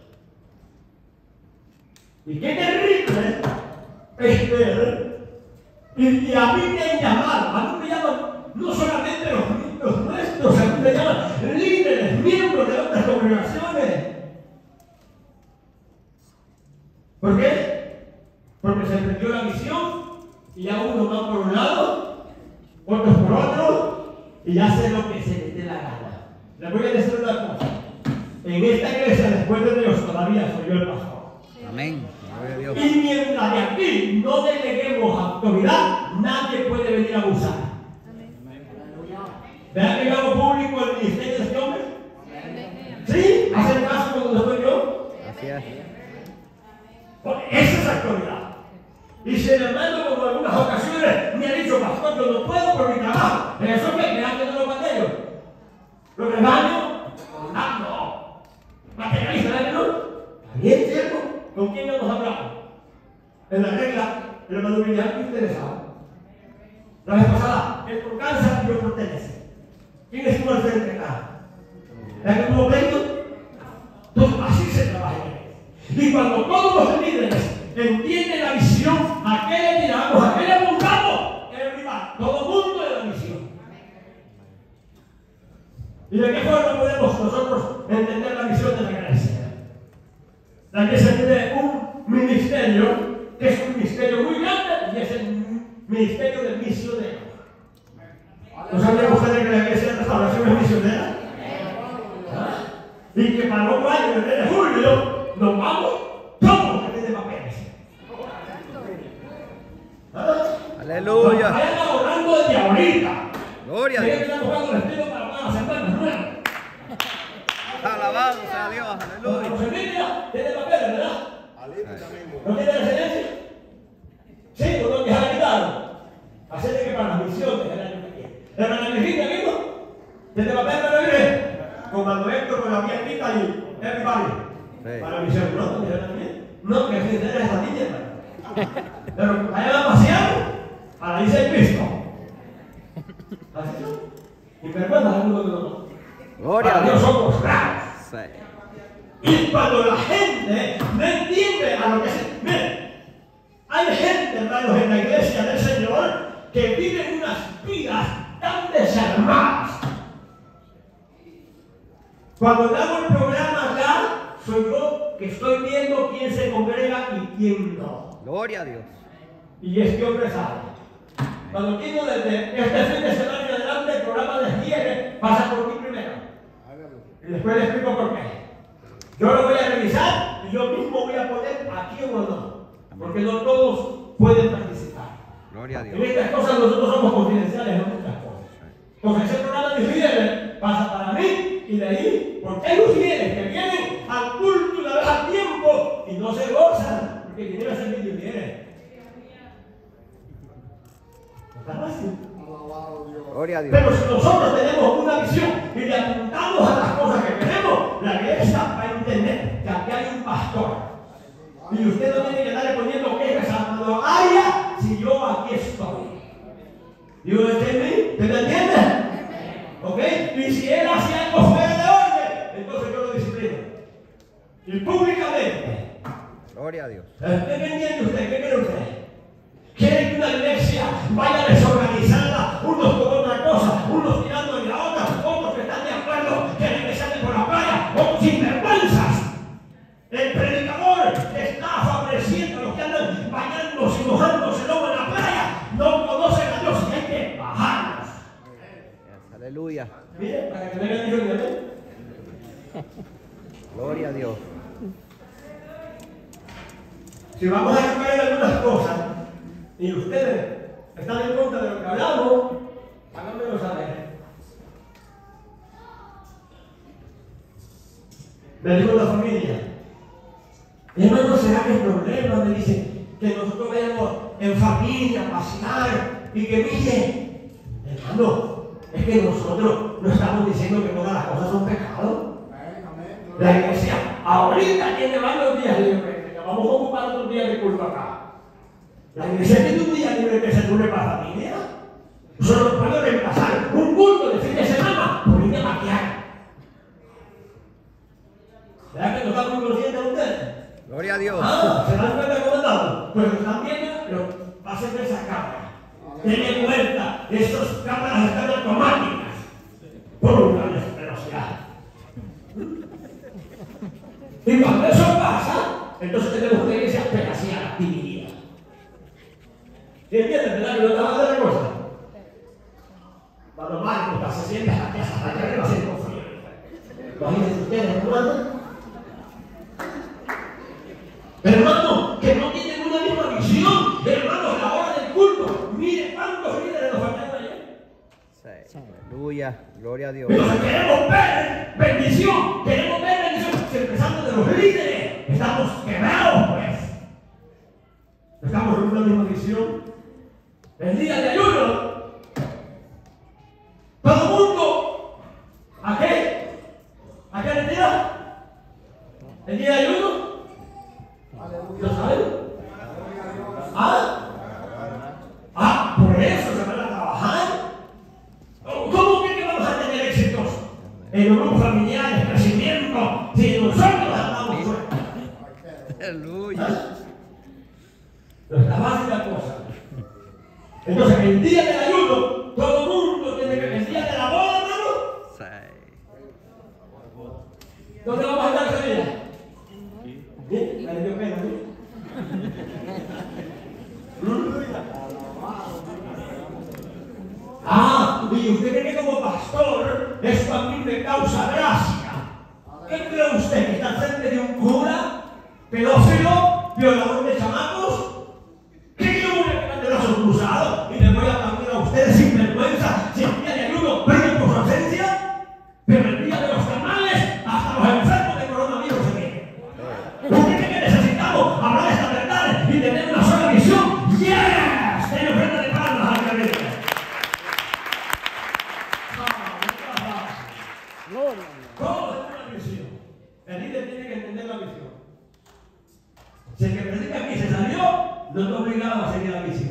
Y qué terrible es ver. Y a mí me han llamado, a mí me llaman no solamente los nuestros, a mí me llaman congregaciones. ¿Por qué? Porque se perdió la visión y ya unos van por un lado, otros por otro, y ya hacen lo que se les dé la gana. Les voy a decir una cosa. En esta iglesia, después de Dios, todavía soy yo el pastor. Amén. Gloria a Dios. Y mientras de aquí no deleguemos autoridad, nadie puede venir a abusar. ¿Verdad que yo hago público el ministerio de este hombre? ¿Sí? ¿Hacen caso cuando estoy yo? Así es. Porque esa es autoridad. Y sin embargo, como en algunas ocasiones me ha dicho, pastor, yo no puedo por mi trabajo. ¿En eso que me han tenido los banderos? ¿Los rebaños? No. ¿Materialista, verdad que no? ¿Está bien, cierto? ¿Con quién hemos hablado? En la regla, el hermano William interesado. La vez pasada, él por cáncer y yo por TNC. ¿Quién estuvo al frente acá? ¿La que tuvo pleito? Entonces, así se trabaja en él. Y cuando todos los líderes entienden la visión, a qué le tiramos, a qué le apuntamos, todo el mundo de la misión. ¿Y de qué forma podemos nosotros entender la misión de la iglesia? La iglesia tiene un ministerio que es un ministerio muy grande y es el ministerio del misionero. ¿No sabían ustedes que la iglesia de restauración es misionera? ¿Ah? Y que para el otro año, en el mes de julio, nos vamos todos los que tienen papeles. ¿Ah? Aleluya. Vayan ahorrando desde ahorita. Gloria a Tienen que Dios. estar buscando el estilo para las semanas nuevas. Alabado sea Dios. Aleluya. José Miguel tiene papeles, ¿verdad? ¿No tiene residencia? Sí, ¿no que se la quitaron? Así de que para las misiones el año que viene. ¿Hermana Virginia vino? ¿Tiene papel, hermana Virgen? Con Manuel Héctor, con la Bielita y everybody. Sí. Para la misión, ¿no? ¿También? No, que se entera esta niña, hermano. Pero vayan a pasear a la isla de Cristo. ¿Así son? Y vergüenza algunos de nosotros. Gloria a Para Dios Dios. somos raros. Sí. Y cuando la gente no entiende a lo que se... Miren, hay gente, hermanos, en la iglesia del Señor que viven unas vidas tan desarmadas. Cuando damos el programa acá, soy yo que estoy viendo quién se congrega y quién no. Gloria a Dios. Y este hombre sabe. Cuando tengo desde este fin de semana en adelante el programa de cierre, pasa por mí primero. Y después le explico por qué. Yo lo voy a revisar y yo mismo voy a poner aquí o no. Porque no todos pueden participar. Gloria a En Dios. estas cosas nosotros somos confidenciales en nuestras cosas. Porque ese programa de cierre pasa para mí y de ahí, porque hay mujeres que vienen al culto una vez al tiempo y no se gozan. Porque vienen a hacer que vienen. ¿No está fácil? Gloria a Dios. Pero si nosotros tenemos una visión y le apuntamos a las cosas que queremos, la iglesia va a entender que aquí hay un pastor. Y usted no tiene que estarle poniendo quejas a cuando haya si yo aquí estoy. ¿You understand me? ¿Te entiendes? ¿Ok? Y si él hace algo fuera de orden, entonces yo lo disciplino. Y públicamente. Gloria a Dios. ¿Qué entiende usted? ¿Qué cree usted? ¿Quiere que una iglesia vaya desorganizada, unos con otra cosa, unos tirando en la otra, otros que están de acuerdo que la iglesia ande por la playa, otros sinvergüenzas? El predicador que está favoreciendo a los que andan bañándose y mojándose el lomo en la playa, no conocen a Dios y hay que bajarlos. Aleluya. Miren, para que vengan Dios de Gloria a Dios. Si vamos a cambiar algunas cosas, y ustedes están en contra de lo que hablamos, háganmelo saber. Me dijo la familia, hermano, ¿será que el problema? Me dice, que nosotros vayamos en familia a pasear y que mire, hermano, es que nosotros no estamos diciendo que todas las cosas son pecado. La iglesia ahorita tiene varios días libres, vamos a ocupar otros días de culto acá. La iglesia tiene un día libre que se dure para familia. Solo puede reemplazar un culto de fin de semana por ir a maquiar. ¿Verdad que no están muy conscientes de ustedes? Gloria a Dios. ¿Se dan cuenta cómo estamos? Pues están viendo, pero pasen de esa cámara. Tienen cuenta, estas cámaras están automáticas. Por una velocidad. Entonces tenemos una iglesia pedaciada, dividida. ¿Entiendes, verdad? Que no te vas a hacer la cosa. Cuando Marcos se sienta en la casa, allá arriba haciendo frío. Imagínense ustedes, hermano. Hermano, que no tienen una misma visión. Hermanos, la hora del culto. Mire cuántos líderes nos faltan ayer. Sí. Aleluya. Gloria a Dios. Entonces queremos ver bendición. Queremos ver bendición. Si empezando de los líderes, estamos quebrados, pues. Estamos en una misma visión. El día de ayuno. Todo el mundo. ¿A qué? ¿A qué el día? ¿El día de ayuno? ¿Lo saben? Por eso se van a trabajar. ¿Cómo que vamos a tener éxitos en los grupos familiares, crecimiento, si nosotros andamos sueltos? Aleluya. No es la básica cosa. Entonces, el día del ayuno, todo el mundo tiene que. El día de la boda, hermano. Sí. ¿Dónde vamos a estar ese día? ¿Bien? ¿Me dio pena, sí? Y usted cree que como pastor esto a mí me causa gracia. ¿Qué cree usted? ¿Que está frente de un cura, pedófilo, violador de chamacos? ¿Qué yo voy a quedar de brazos cruzados y me voy a aplaudir a ustedes sin vergüenza si el día de ayuno brillan por su ausencia? Pero el día de los tamales hasta los enfermos de coronavirus se vienen. ¿Usted cree que necesitamos hablar esta verdad y tener una sola visión? ¡Yes! Denle ofrenda de palmas al que viene. Todo es una visión. El líder tiene que entender la visión. Si el que predica aquí se salió, no está obligado a seguir la visión.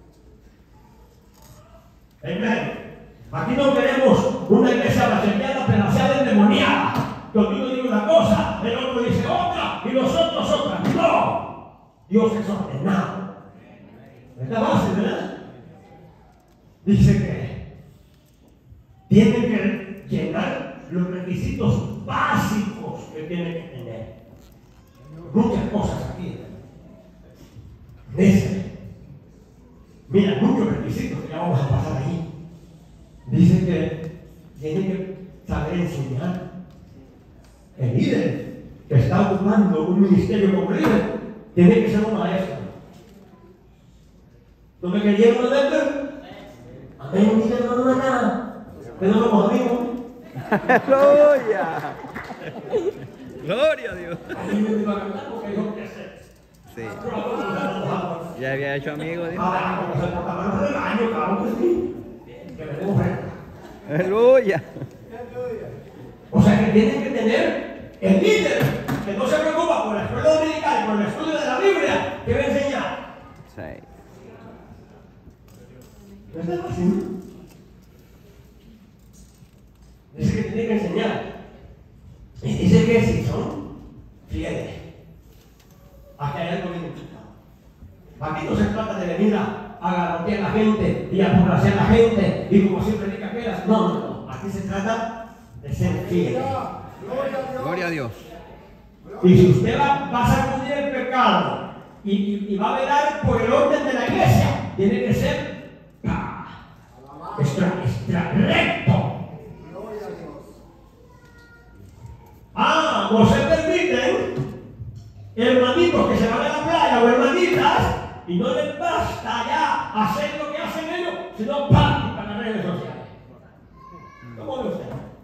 Amén. Aquí no queremos una iglesia bacheteada, pedaciada, endemoniada, donde uno dice una cosa, el otro dice otra y los otros otra. No. Dios es ordenado. Es la base, ¿verdad? Dice que tienen que llenar los requisitos básicos que tienen que tener. Muchas cosas aquí. Dice, mira, muchos requisitos que ya vamos a pasar ahí. Dice que tienen que saber enseñar. El líder que está ocupando un ministerio como líder tiene que ser un maestro. ¿No me querían mandar? Amén, dice hermano acá. Pero no somos amigos. Aleluya. Gloria a Dios. Ahí me iba a cantar porque dijo que hacer. Sí. Ya había hecho amigos. Ahora, como se porta mal, regaño, cabrón, que sí. Que me debo ofrenda. Aleluya. O sea que tienen que tener el líder que no se preocupa por la escuela dominical y por el estudio de la Biblia que va a enseñar. Sí. ¿No está fácil? Dice que tiene que enseñar. Y dice que si son fieles, aquí hay algo bien explicado. Aquí no se trata de venir a garrotear a la gente y a poblacear a la gente y como siempre diga que eras. No, no, no. Aquí se trata de ser fieles. Gloria a Dios. Y si usted va a sacudir el pecado y va a velar por el orden de la iglesia, tiene que ser extra recto. No se permiten hermanitos que se van a la playa o hermanitas y no les basta ya hacer lo que hacen ellos, sino práctica en las redes sociales. ¿Cómo ve usted?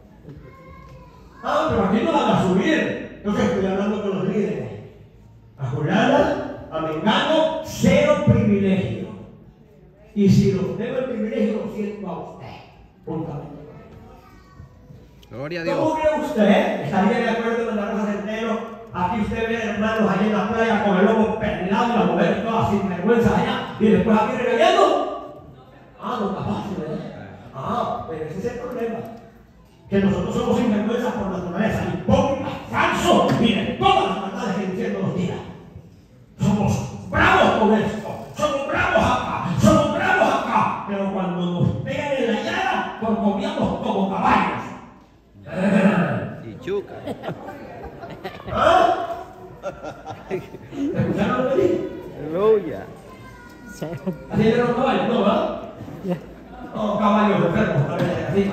Pero aquí no van a subir. Entonces estoy hablando con los líderes. A Juliana, a Mengano, cero privilegio. Y si los debo el privilegio, lo siento a usted. Puntamente. Gloria a Dios. ¿Cómo cree usted? ¿Estaría de acuerdo con la Rosa Centeno? Aquí usted ve hermanos allá en la playa con el lomo pernilado y las mujeres todas sin vergüenza allá y después aquí regañando. No está fácil, ¿verdad? Pero ese es el problema. Que nosotros somos sinvergüenzas por naturaleza, hipócritas, falsos, miren, todas las maldades que el infierno nos tira. Somos bravos con esto, somos bravos acá, pero cuando nos pegan en la llaga, corcoviamos como caballos. Y chuca. ¿Te escucharon lo que dije? Aleluya. Así de los caballos, ¿no, verdad? No, caballos enfermos, también de arriba.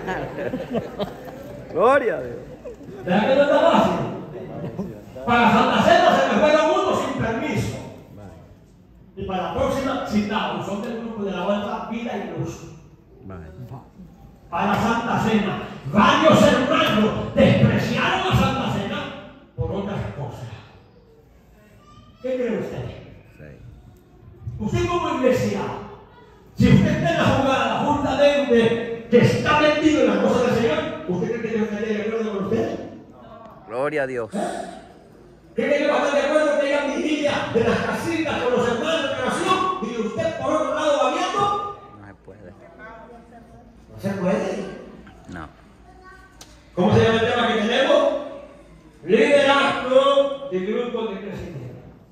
Gloria a Dios. ¿Verdad que no está fácil? Para Santa Cena se me fue el mundo sin permiso. Y para la próxima, citado, son del grupo de la Vuelta Vida y Luz. Para la Santa Cena, varios hermanos despreciaron la Santa Cena por otras cosas. ¿Qué cree usted? Usted como iglesia, si usted está en la jugada, la junta de que está metido en las cosas del Señor, ¿usted cree que Dios está de acuerdo con usted? Gloria a Dios. ¿Cree que Dios va a estar de acuerdo que haya vigilia de las casitas con los hermanos de oración y usted por otro lado va viendo? No se puede. No se puede. No. ¿Cómo se llama el tema que tenemos? Liderazgo de grupos de crecimiento.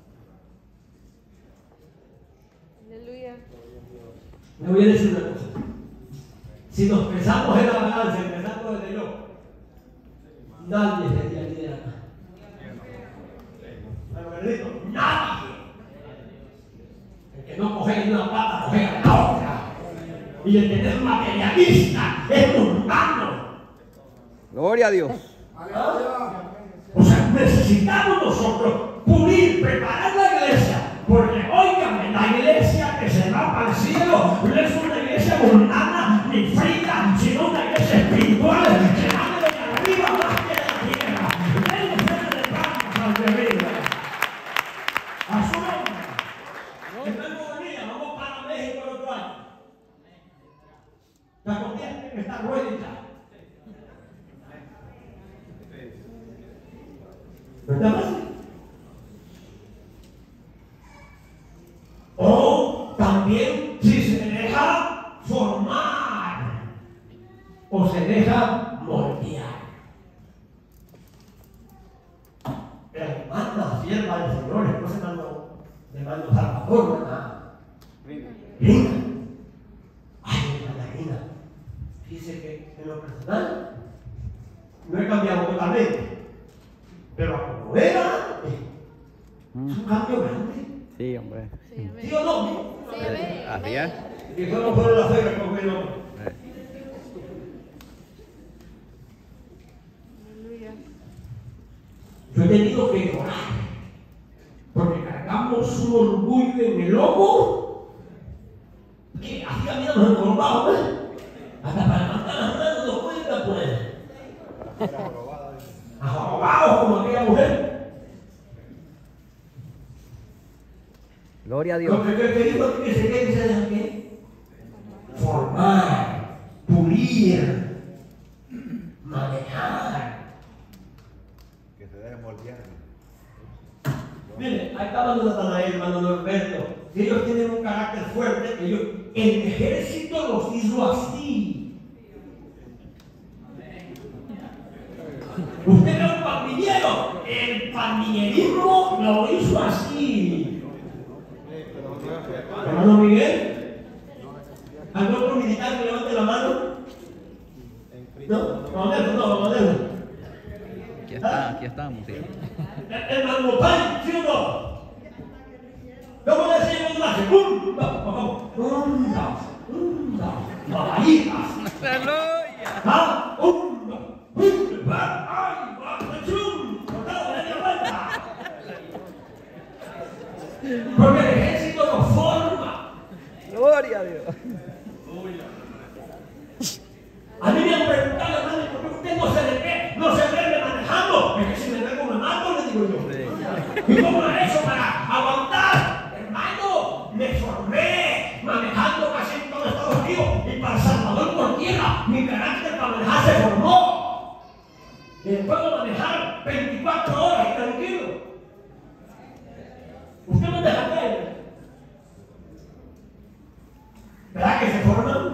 Aleluya. Le voy a decir una cosa. Si nos pensamos en la balanza, empezando desde yo, nadie sería líder acá. Nadie. El que no coge ni una pata, coge la otra. Y el que es materialista es mundano. Gloria a Dios. O sea, necesitamos nosotros pulir, preparar la iglesia. Porque, óigame, la iglesia que se va para el cielo no es una iglesia mundana ni fría, sino una iglesia espiritual que va de arriba más que de la tierra. Ven ustedes de palmas al bebé. A su nombre. Estamos unidos, vamos para México el otro año. La comida tiene que estar ruedita. ¿Verdad? O también si se deja formar o se deja moldear. Hermana, sierva del Señor, después se mandó de mando Salvador, ¿verdad? Rina. Ay, hermana Rina. Fíjese que en lo personal no he cambiado totalmente. Pero como era antes, es un cambio grande. Sí, hombre. Sí, amén. ¿Sí o no? Sí, amén. Así es. Que solo fueron las reglas con el hombre. Aleluya. Yo he tenido que llorar. Porque cargamos un orgullo en el lomo. Que así caminamos encorvados, ¿ves? Hasta para levantar las manos no cuenta, pues. Ajorobados como aquella mujer. Gloria a Dios. Lo que queremos que se quede dice de qué? Formar, pulir, manejar. Que se deje moldear. Mire, ahí estaba Natanael, hermano Norberto. Si ellos tienen un carácter fuerte, el ejército los hizo así. Usted era un pandillero, el pandillerismo lo hizo así. Hermano Miguel, ¿algún otro militar que levante la mano? No, vamos a verlo. Aquí estamos, sí. Hermano Pan, ¿sí o no? ¿Cómo le decimos más? Aleluya. ¿Ah? Porque el ejército nos forma. Gloria a Dios. A mí me han preguntado, hermano, ¿por qué usted no se ve manejando? Es que si me ve como me mato, le digo yo. ¿Y cómo es eso para aguantar? Hermano, me formé manejando casi en todo Estados Unidos y para El Salvador por tierra. Mi carácter para manejar se formó. Y puedo manejar 24 horas y tranquilo. ¿Usted no deja caer? ¿Verdad que se forman?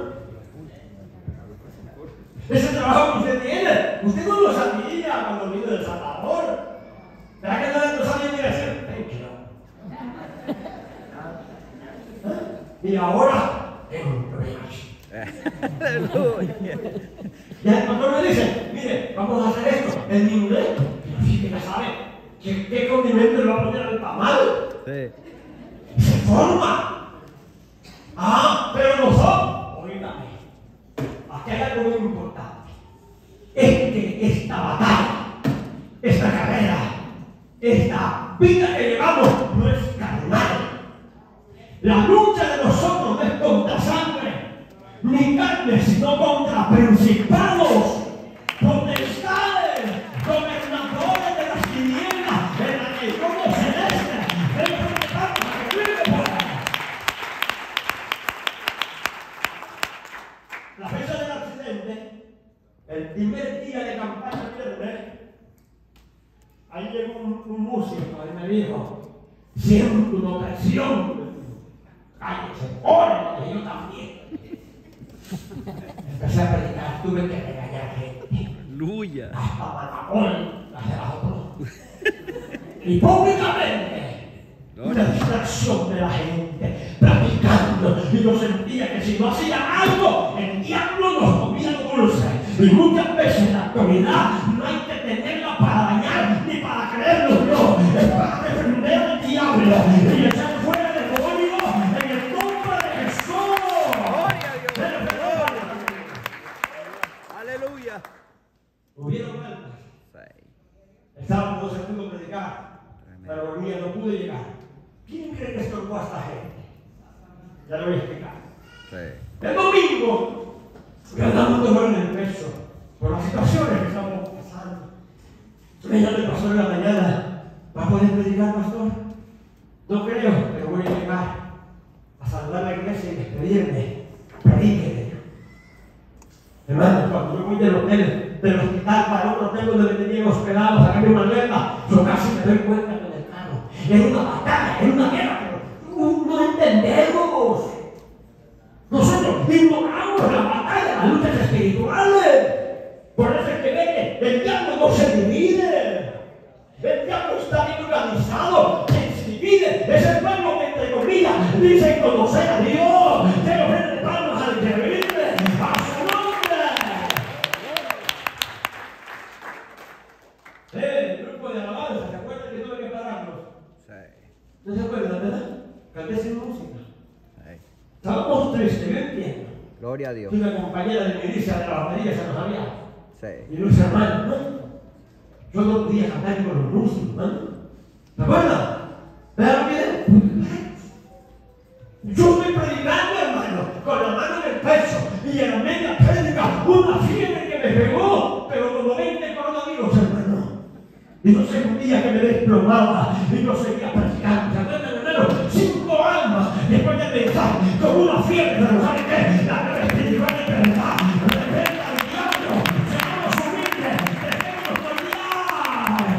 Ese trabajo que usted tiene, usted no lo sabía cuando vino de El Salvador. ¿Verdad que no sabía ni decir? Y ahora, Aleluya. y el pastor me dice, mire, vamos a hacer esto en inglés. Pero sí que ya sabe ¿Qué condimento le va a poner al tamal? Sí. Se forma. Pero nosotros, oígame, aquí hay algo muy importante. Esta batalla, esta carrera, esta vida que llevamos no es carnal. La lucha de nosotros no es contra sangre ni carne, sino contra principados, potestades, gobernadores de las tinieblas, en la región celeste, de los que vive por ahí. La fecha del accidente, el primer día de campaña viernes, ahí llegó un músico y me dijo: siento una opresión. Cállese, órale, yo también. Empecé a predicar, tuve que regañar gente. Aleluya. Hasta Manacón, hacia abajo. Y públicamente, una distracción de la gente, practicando. Y yo sentía que si no hacía algo, el diablo nos comía dulce. Y muchas veces la autoridad no hay que tenerla para dañar ni para creerlo, no. Es para defender al diablo y echar fuera el demonio en el nombre de Jesús. Aleluya. Hubieron vueltas. Sí. El sábado no se pudo predicar, pero el día no pude llegar. ¿Quién cree que estorbó a esta gente? Ya lo voy a explicar. Sí. El domingo, ganamos dolor en el pecho por las situaciones que estamos pasando. Me llama el pastor en la mañana: ¿va a poder predicar, pastor? No creo, pero voy a llegar a saludar a la iglesia y despedirme. Predíqueme. Hermano, cuando yo voy del hotel, del hospital para otro hotel donde me tenían hospedados, a sacarme una maleta, yo casi me doy cuenta con el carro. Es una batalla, es una guerra, pero no entendemos. Nosotros ignoramos la batalla, las luchas espirituales. Por eso es que ve que el diablo no se divide. El diablo está bien organizado. Quien se divide es el pueblo que, entre comillas, dice conocer a Dios. Que ofrece palmas al que vive a su nombre. El grupo de alabanza, ¿se acuerdan que tuve que pararlos? Sí. ¿No se acuerdan, verdad? Canté sin música. Sí. Estábamos tristes, yo entiendo. Gloria a Dios. Una compañera de mi iglesia de la batería se nos había. Sí. Y los hermanos, ¿no? Yo no podía cantar con los músicos, ¿no? ¿Se acuerdan? ¿Vean bien? Yo estoy predicando, hermano, con la mano en el pecho, y en la media prédica una fiebre que me pegó, pero como 20 coronavirus, hermano. Y no sé, un día que me desplomaba y yo seguía practicando. ¿Se acuerdan, hermano? 5 almas después del mensaje, con una fiebre, pero ¿saben qué? La guerra espiritual es verdad. Reprenda al diablo, seamos humildes, dejémonos pelear.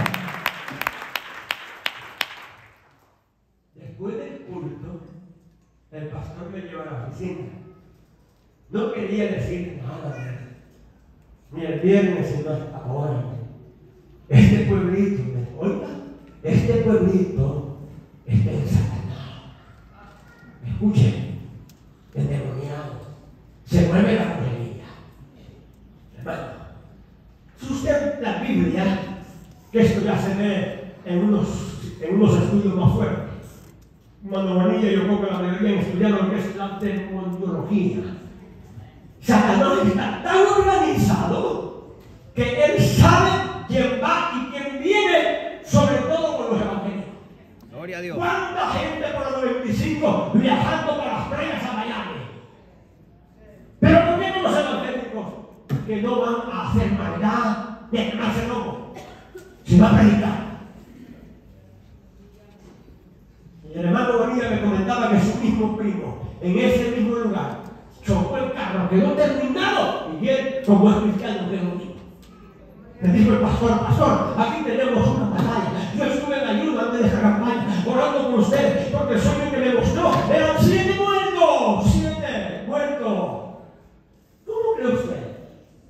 Después del culto, el pastor me llevó a la oficina. No quería decir nada, ni el viernes, sino hasta ahora. Este pueblito, oiga, este pueblito está ensatanado. Escuchen, endemoniado. Se mueve la brujería. Hermano, si usted la Biblia, que esto ya se ve en unos estudios más fuertes. Manovanilla, yo creo que la mayoría estudiaron lo que es la demonología. Satanás está tan organizado que él sabe quién va y quién viene, sobre todo con los evangélicos. Gloria a Dios. ¿Cuánta gente por los 95 viajando para las playas a Miami? Pero ¿por qué no los evangélicos que no van a hacer maldad ni a quemarse loco, sino a predicar? Y el hermano Bonilla me comentaba que su mismo primo, en ese mismo lugar, chocó el carro, quedó terminado, y él, como es cristiano, quedó vivo. Me dijo el pastor: pastor, aquí tenemos una batalla. Yo estuve en ayuda antes de esta campaña, orando por ustedes, porque el sueño que me mostró eran 7 muertos. 7 muertos. ¿Cómo cree usted?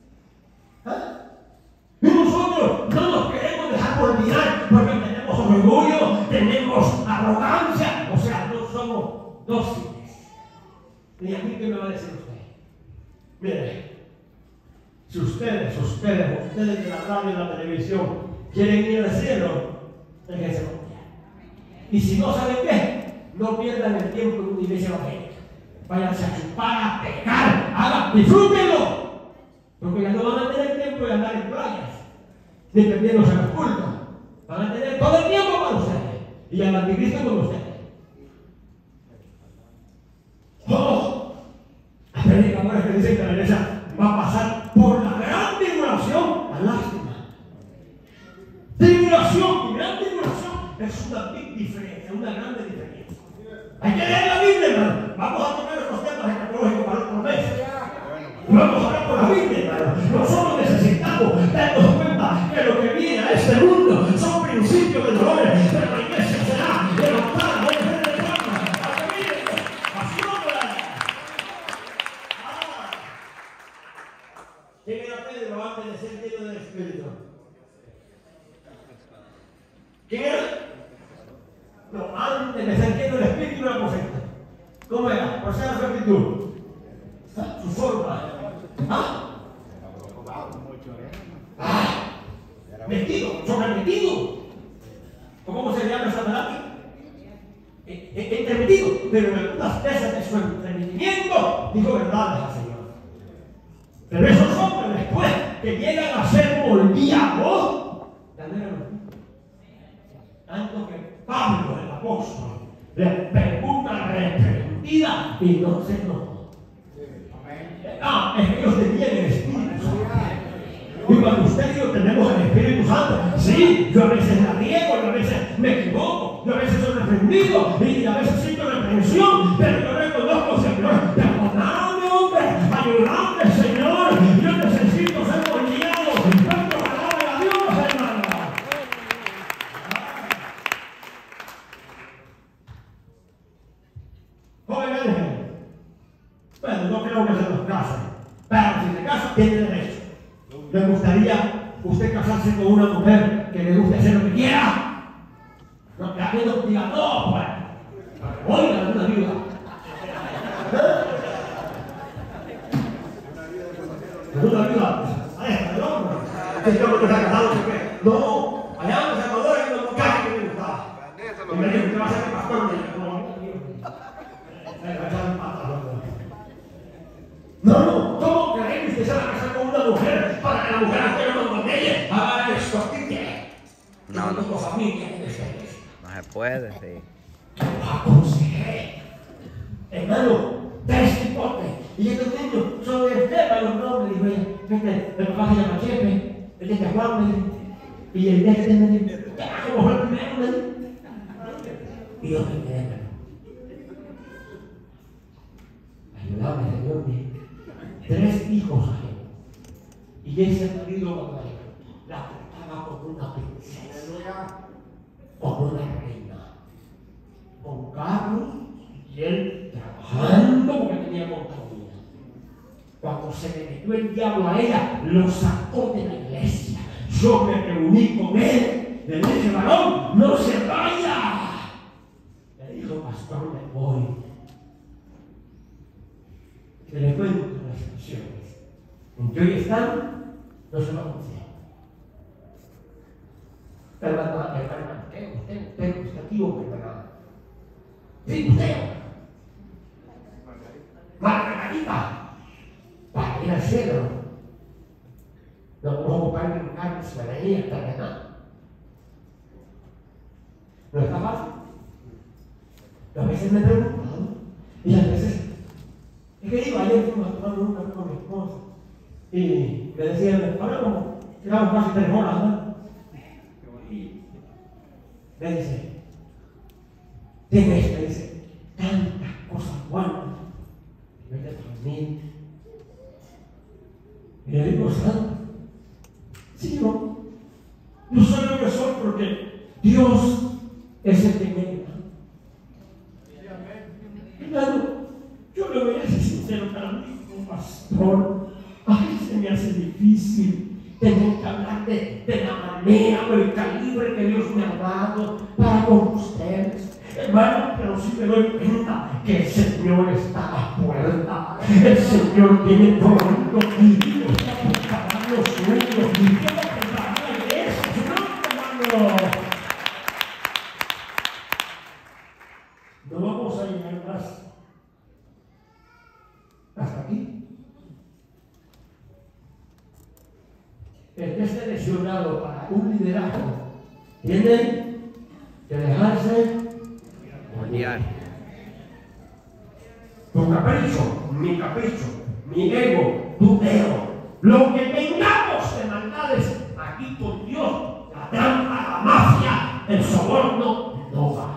Y nosotros no nos queremos dejar olvidar, porque tenemos orgullo, tenemos arrogancia, o sea, no somos dóciles. ¿Y aquí qué me va a decir usted? Mire, si ustedes de la radio y la televisión quieren ir al cielo, Déjense confiar. Y si no saben qué, no pierdan el tiempo en una iglesia evangélica. Váyanse a chupar, a pecar, hagan, disfrútenlo. Porque ya no van a tener tiempo de andar en playas, ni perdiéndose en los cultos. Van a tener todo el tiempo con ustedes. Y al anticristo con ustedes. Oh, hay predicadores que dicen que la iglesia va a pasar por la gran tribulación. La lástima. Tribulación y gran tribulación es una big diferencia, una grande diferencia. Hay que leer la Biblia, hermano. Vamos a tocar estos temas escatológicos para otro mes. Vamos a hablar por la Biblia, hermano. Nosotros necesitamos darnos cuenta que lo que viene a este mundo son principios de dolores, pero la iglesia será levantada. ¿Quién era Pedro antes de ser lleno del Espíritu? ¿Quién era? No, antes de ser lleno del Espíritu era profeta. ¿Cómo era? ¿Por ser su actitud? Su forma. Metido, sobremetido. ¿Cómo se llama esa palabra? Entremetido. Pero en algunas veces de su entretenimiento dijo verdades al Señor. Pero esos hombres después que llegan a ser moldeados, ya no eran tanto que Pablo, el apóstol, le pregunta reprendida y no se enojó. Es que ellos tenían el Espíritu Santo. Y cuando usted y yo tenemos el Espíritu Santo, sí, yo a veces la riego, yo a veces me equivoco, yo a veces soy reprendido y a veces siento reprensión, pero yo reconozco, Señor, perdonadme, hombre, ayudadme, Señor, yo necesito ser moldeado. ¿Cuánto alaben a Dios, hermano? Joven Ángel, bueno, no creo que se nos casen, pero si se casa, tiene derecho. ¿Le gustaría usted casarse con una mujer que le guste hacer lo que quiera? No, que alguien nos diga, no, pues, oiga, una viuda. Una viuda, no, que yo no me he casado, no, allá en El Salvador hay una mujer que me gustaba. Y me dijo, usted va a ser el pastor, no, ¿cómo creen que usted se va a casar con una mujer para que la mujer haga lo con ella? Haga esto, ¿qué? No, tengo familia en esta iglesia. No se puede, sí. Lo aconsejé. Hermano, 3 hipotes. Y estos niños son de Esteban los nombres. Dijo ella, vete, el papá se llama Chepe, el de Juan, y el de este me dijo, ¿cómo fue el primero? Y yo me quedé, hermano. Ayúdame, Señor, 3 hijos ajenos. Y ese marido la trataba como una princesa, como una reina, con carros y él trabajando porque tenía compañía. Cuando se le metió el diablo a ella, lo sacó de la iglesia. Yo me reuní con él, le dije, varón, no se vaya. Le dijo, pastor, me voy. Que le cuento las situaciones en que hoy están, no se va a confiar. Hermana, usted aquí o hermana. Sí, usted. Margarita, para ir al cielo. No vamos a ocupar en carne, se la leía hasta ganar. No está fácil. A veces me preguntan, y a veces. Es que digo, ayer fuimos a tomar un café con mi esposa y me decían, ahora como quedamos casi 3 horas, ¿no? Y me dice, tienes, me dice, tantas cosas buenas, y me también. Y le digo, santo, sí, yo soy lo que soy porque Dios es el que me da. Hermano, yo le voy a ser sincero, para mí como pastor, ay, se me hace difícil tener que hablar de la manera o el calibre que Dios me ha dado para con ustedes. Hermano, pero sí me doy cuenta que el Señor está a la puerta. El Señor tiene pronto y Dios está preparando lo suyo. Y quiero preparar eso, hermano. llamado para un liderazgo, tienen que dejarse moldear. Tu capricho, mi ego, tu ego, lo que tengamos de maldades aquí con Dios, la trampa, la mafia, el soborno, no va.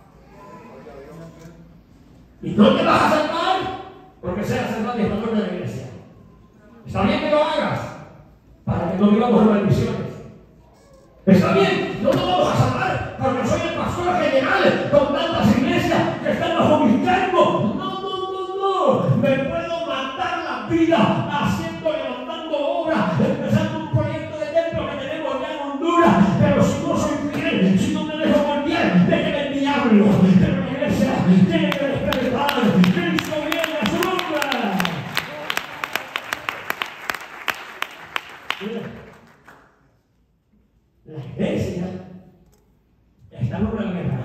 Y no te vas a aceptar porque seas el administrador de la iglesia. Está bien que lo hagas para que no vivamos en maldiciones. Está bien, no nos vamos a salvar porque soy el pastor general con tantas iglesias que están bajo mi cargo. No. Me puedo matar la vida haciendo, levantando obras, empezando un proyecto de templo que tenemos ya en Honduras. Pero si no soy fiel, si no me dejo volver, déjeme el diablo. Pero la iglesia tiene que despertar. Cristo viene a su nombre. Mira, la iglesia está en una guerra.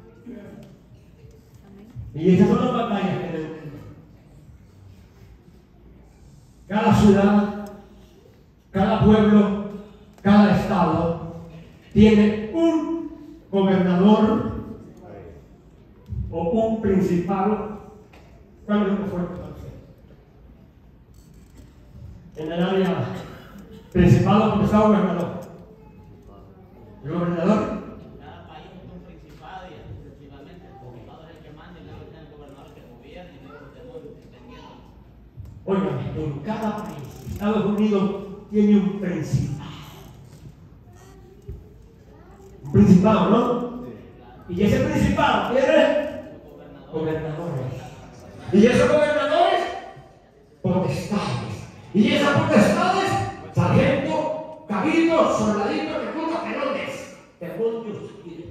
Y esas son las batallas que tenemos. Cada ciudad, cada pueblo, cada estado tiene un gobernador o un principado. ¿Cuál es lo que fuerte para usted? En el área principado, donde está gobernador. ¿El gobernador? Cada país es un principado y sucesivamente el principado es el que manda y luego está el gobernador que gobierna y luego tenemos dependiendo. Oigan, en cada país, Estados Unidos tiene un principado. Un principado, ¿no? Y ese principado tiene gobernadores. Y esos gobernadores, potestades. Y esas potestades, sargento, cabildo, soldadito, recluta, pelones. Demonios y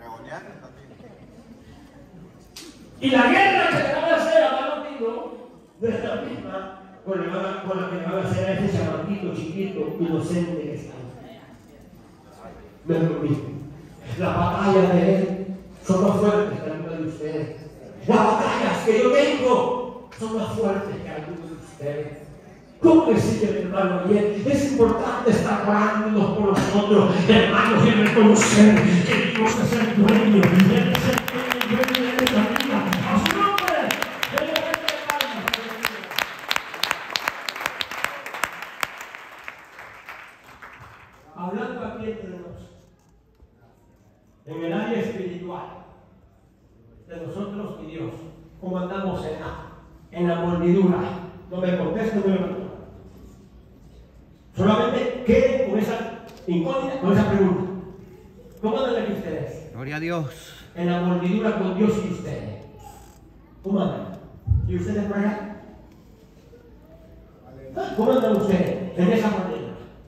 y la guerra que le van a hacer a Manotino no es la misma con la que le van a hacer a ese chamaquito chiquito, inocente que está. No es lo mismo. Las batallas de él son más fuertes que algunas de ustedes. Las batallas que yo tengo son más fuertes que algunos de ustedes. ¿Cómo decía el hermano ayer? Es importante estar orando por nosotros, hermanos, y reconocer que Dios es el dueño. Él es el dueño de esta vida. A su nombre. Hablando aquí entre nosotros, en el área espiritual de nosotros y Dios, ¿cómo andamos en la mordidura? No me contesto, no me contesto. Solamente queden con esa incógnita, con esa pregunta. ¿Cómo andan aquí ustedes? Gloria a Dios. En la mordidura con Dios y ustedes. ¿Cómo andan? ¿Y ustedes por allá? ¿Cómo andan ustedes en esa mordidura?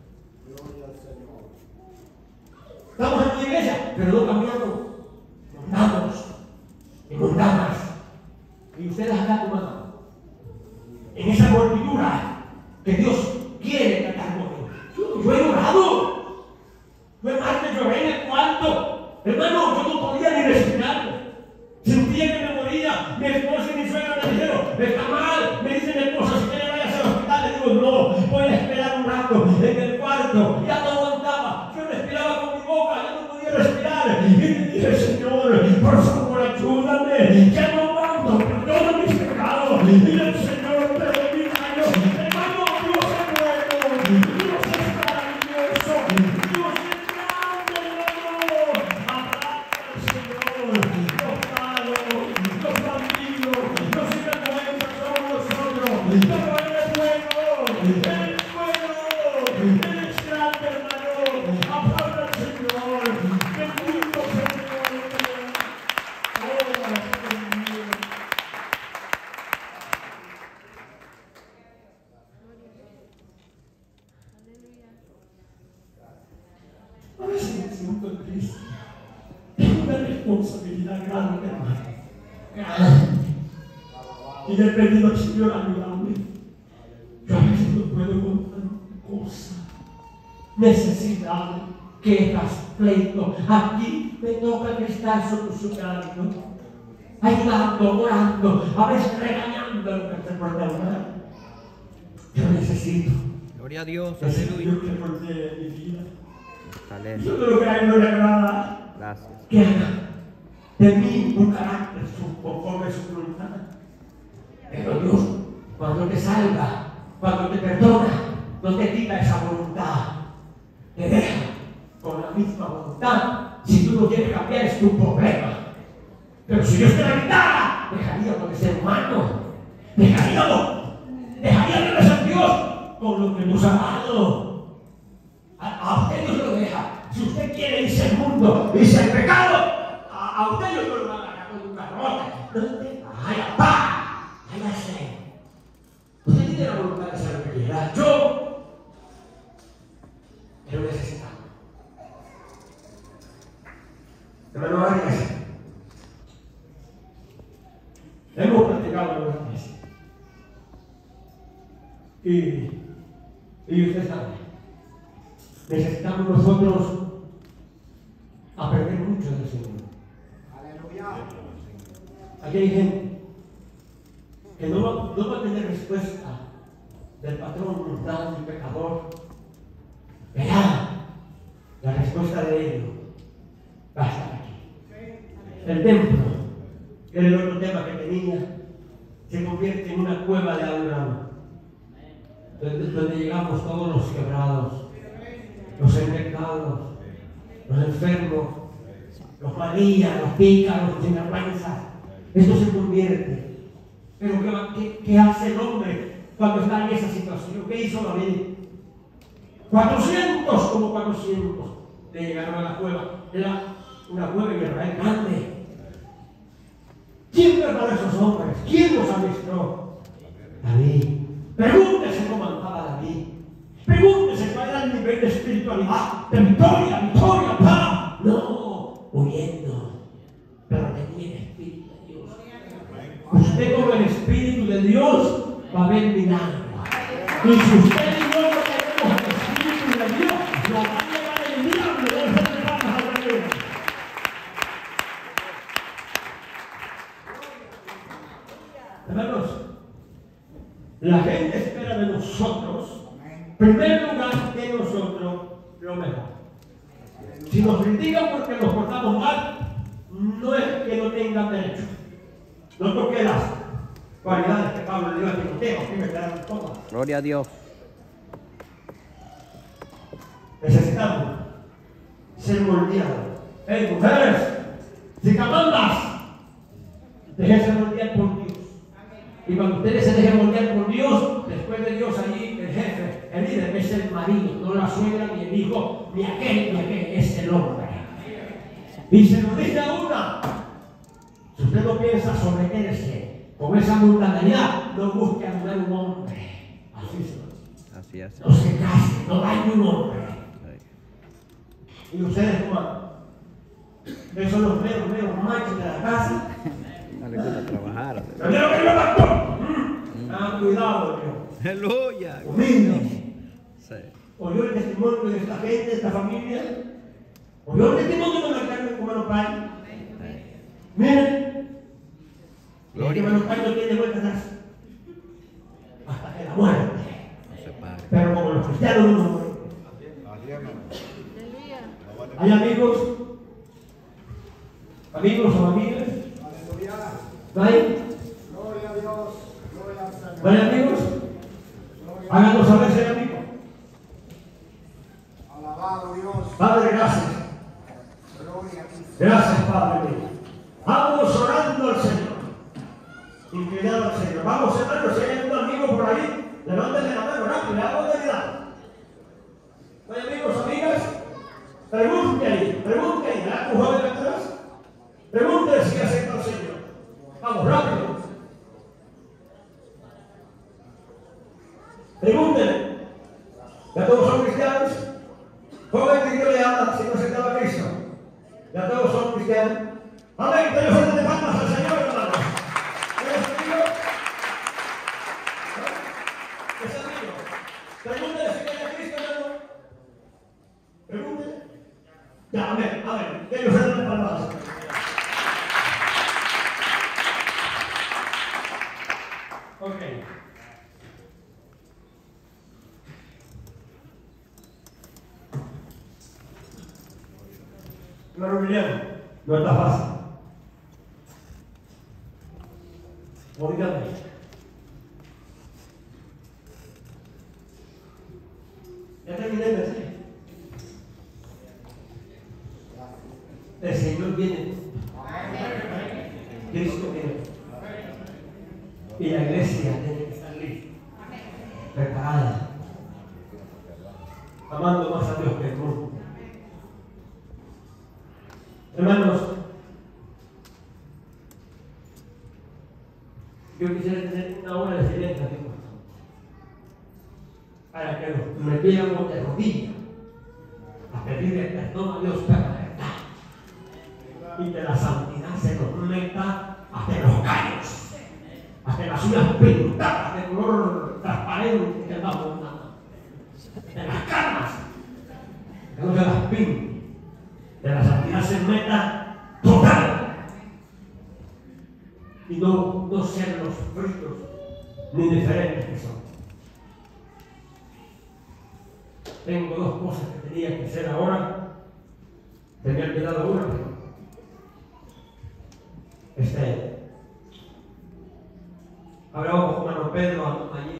Estamos en una iglesia, pero no cambiamos. Mundanos y mundanas. ¿Y ustedes acá cómo andan? En esa mordidura que Dios quiere tratar conmigo. Yo he orado. Yo lloré en el cuarto. Hermano, yo no podía ni respirar. Sentía que me moría. Mi esposa y mi suegra me dijeron, está mal. Me dice mi esposa, si quiere vayas al hospital. Le digo, no, voy a esperar un rato en el cuarto. Ya no aguantaba. Yo respiraba con mi boca, ya no podía respirar. Y le dije, Señor, por favor, ayúdame. Ya no aguanto, perdona mis pecados. Y el Señor te lo dijo. Hermano, Dios es bueno. Dios es maravilloso. Dios es grande, hermano. Abraza al Señor. Los malos, los bandidos, los sinvergüenzas somos nosotros. Pero Él es bueno. Él es bueno. Él es grande, hermano. Aplauda al Señor. Bendito Señor. A veces me siento triste. Tengo una responsabilidad grande, hermano. Grande. Y le he pedido al Señor ayudarme. Yo a veces no puedo con tanta cosa. Necesidad, quejas, pleitos. Aquí me toca que estar solucionando, ayudando, orando, a veces regañando a lo que se puede hablar. Yo necesito Gloria a Dios. que el Aleluya. Señor que ordene mi vida. Fortaleza. Yo creo que a Él no le agrada Gracias. que haga de mí un carácter conforme a su voluntad. Pero Dios, cuando te salva, cuando te perdona, no te quita esa voluntad. Te deja con la misma voluntad. Si tú no quieres cambiar, es tu problema. Pero si Dios te la quitara, dejaríamos de ser humanos. Dejaríamos de ver a Dios con lo que nos ha dado. A usted Dios lo deja. Si usted quiere irse al mundo, irse al pecado, a usted Dios no lo va a agarrar con un garrote. No te vaya, pa, váyase. Usted tiene la voluntad de hacer lo que quiera. Yo lo necesitamos. Hermano Arias, hemos practicado la buena iglesia. Y usted sabe, necesitamos nosotros aprender mucho del Señor. Aleluya. Aquí hay gente que no va a tener respuesta del patrón mundano y pecador. Verá, la respuesta de ellos va a estar aquí. El templo, que era el otro tema que tenía, se convierte en una cueva de Abraham, donde llegamos todos los quebrados, los enfermados, los enfermos, los manías, los pícaros, los sinvergüenzas. Esto se convierte. Pero ¿qué hace el hombre cuando está en esa situación? ¿Qué hizo David? 400 como 400 le llegaron a la cueva. Era una cueva en Israel grande. ¿Quién preparó a esos hombres? ¿Quién los administró? David. Pregúntese cómo andaba David. Pregúntese cuál era el nivel de espiritualidad, de victoria, paz. No, huyendo. Pero tenía el Espíritu de Dios. Usted con el Espíritu de Dios va a ver milagros. Y si usted y yo no tenemos el Espíritu de Dios, la Biblia va a venir a milagros. Hermanos, la gente espera de nosotros, en primer lugar, de nosotros, lo mejor. Si nos critican porque nos portamos mal, no es que no tengan derecho. No toque las cualidades que Pablo le dio a Timoteo, aquí me quedaron todas. Gloria a Dios. Necesitamos ser moldeados. Mujeres, si camandas, déjense moldear por Dios. Y cuando ustedes se dejen moldear por Dios, después de Dios allí, el jefe, el líder, es el marido, no la suegra, ni el hijo, ni aquel, es el hombre. Y se nos dice a una, si usted no piensa someterse con esa mundanalidad, no busque ayudar a un hombre. Así se lo dice. Así es. No se case, no dañe un hombre. Y ustedes, ¿cómo? Esos son los meros machos de la casa. No le gusta trabajar. Primero que yo pastor. Cuidado, Dios. Aleluya. Humilde. Sí. Oyó el testimonio de esta gente, de esta familia. Oyó el testimonio de la carne como los padres. Miren. Gloria. El hermano Pai no tiene vuelta atrás. Hasta que la muerte. No se pare. Pero como los cristianos no mueren. Así es, hermano. Aleluya. Hay amigos o amigas. Aleluya. ¿No hay? Gloria a Dios. Gloria al Señor. ¿No hay amigos? Háganos saber si hay amigos. Alabado Dios. Padre, gracias. Gloria a ti. Gracias, Padre mío. Vamos orando al Señor. Inclinado al Señor. Vamos, hermanos, si hay algún amigo por ahí, levántenle la mano rápido, le hago autoridad. ¿No hay amigos, amigas? Pregunte ahí, ¿verdad? Un joven atrás. Pregunte si acepta al Señor. Vamos, rápido. Pregúntenle. ¿Ya todos son cristianos? Joven, ¿de qué le habla si no aceptaba a Cristo? ¿Ya todos son cristianos? Amén, que yo de palmas al Señor, hermanos. ¿Eres amigo? ¿Es amigo? Pregúntele si quiere a Cristo, hermano. Pregúntele. Ya, amén, que yo de palmas. Ok. Claro, Guillermo, no está fácil. Oígame. Ya terminé de decir. El Señor viene. Cristo viene. Y la iglesia tiene que estar lista, preparada, amando más a Dios que el mundo. Hermanos, yo quisiera tener una hora de silencio aquí, para que nos metiéramos de rodillas a pedirle perdón a Dios por la verdad y que la santidad se nos meta hasta los callos, hasta las uñas pintadas de color transparente que andamos de las caras, que no se las pinte. Que la santidad se meta total y no sean los frutos ni diferentes que son. Tengo dos cosas que tenía que hacer ahora. Tenía olvidado una, pero ahora vamos con Pedro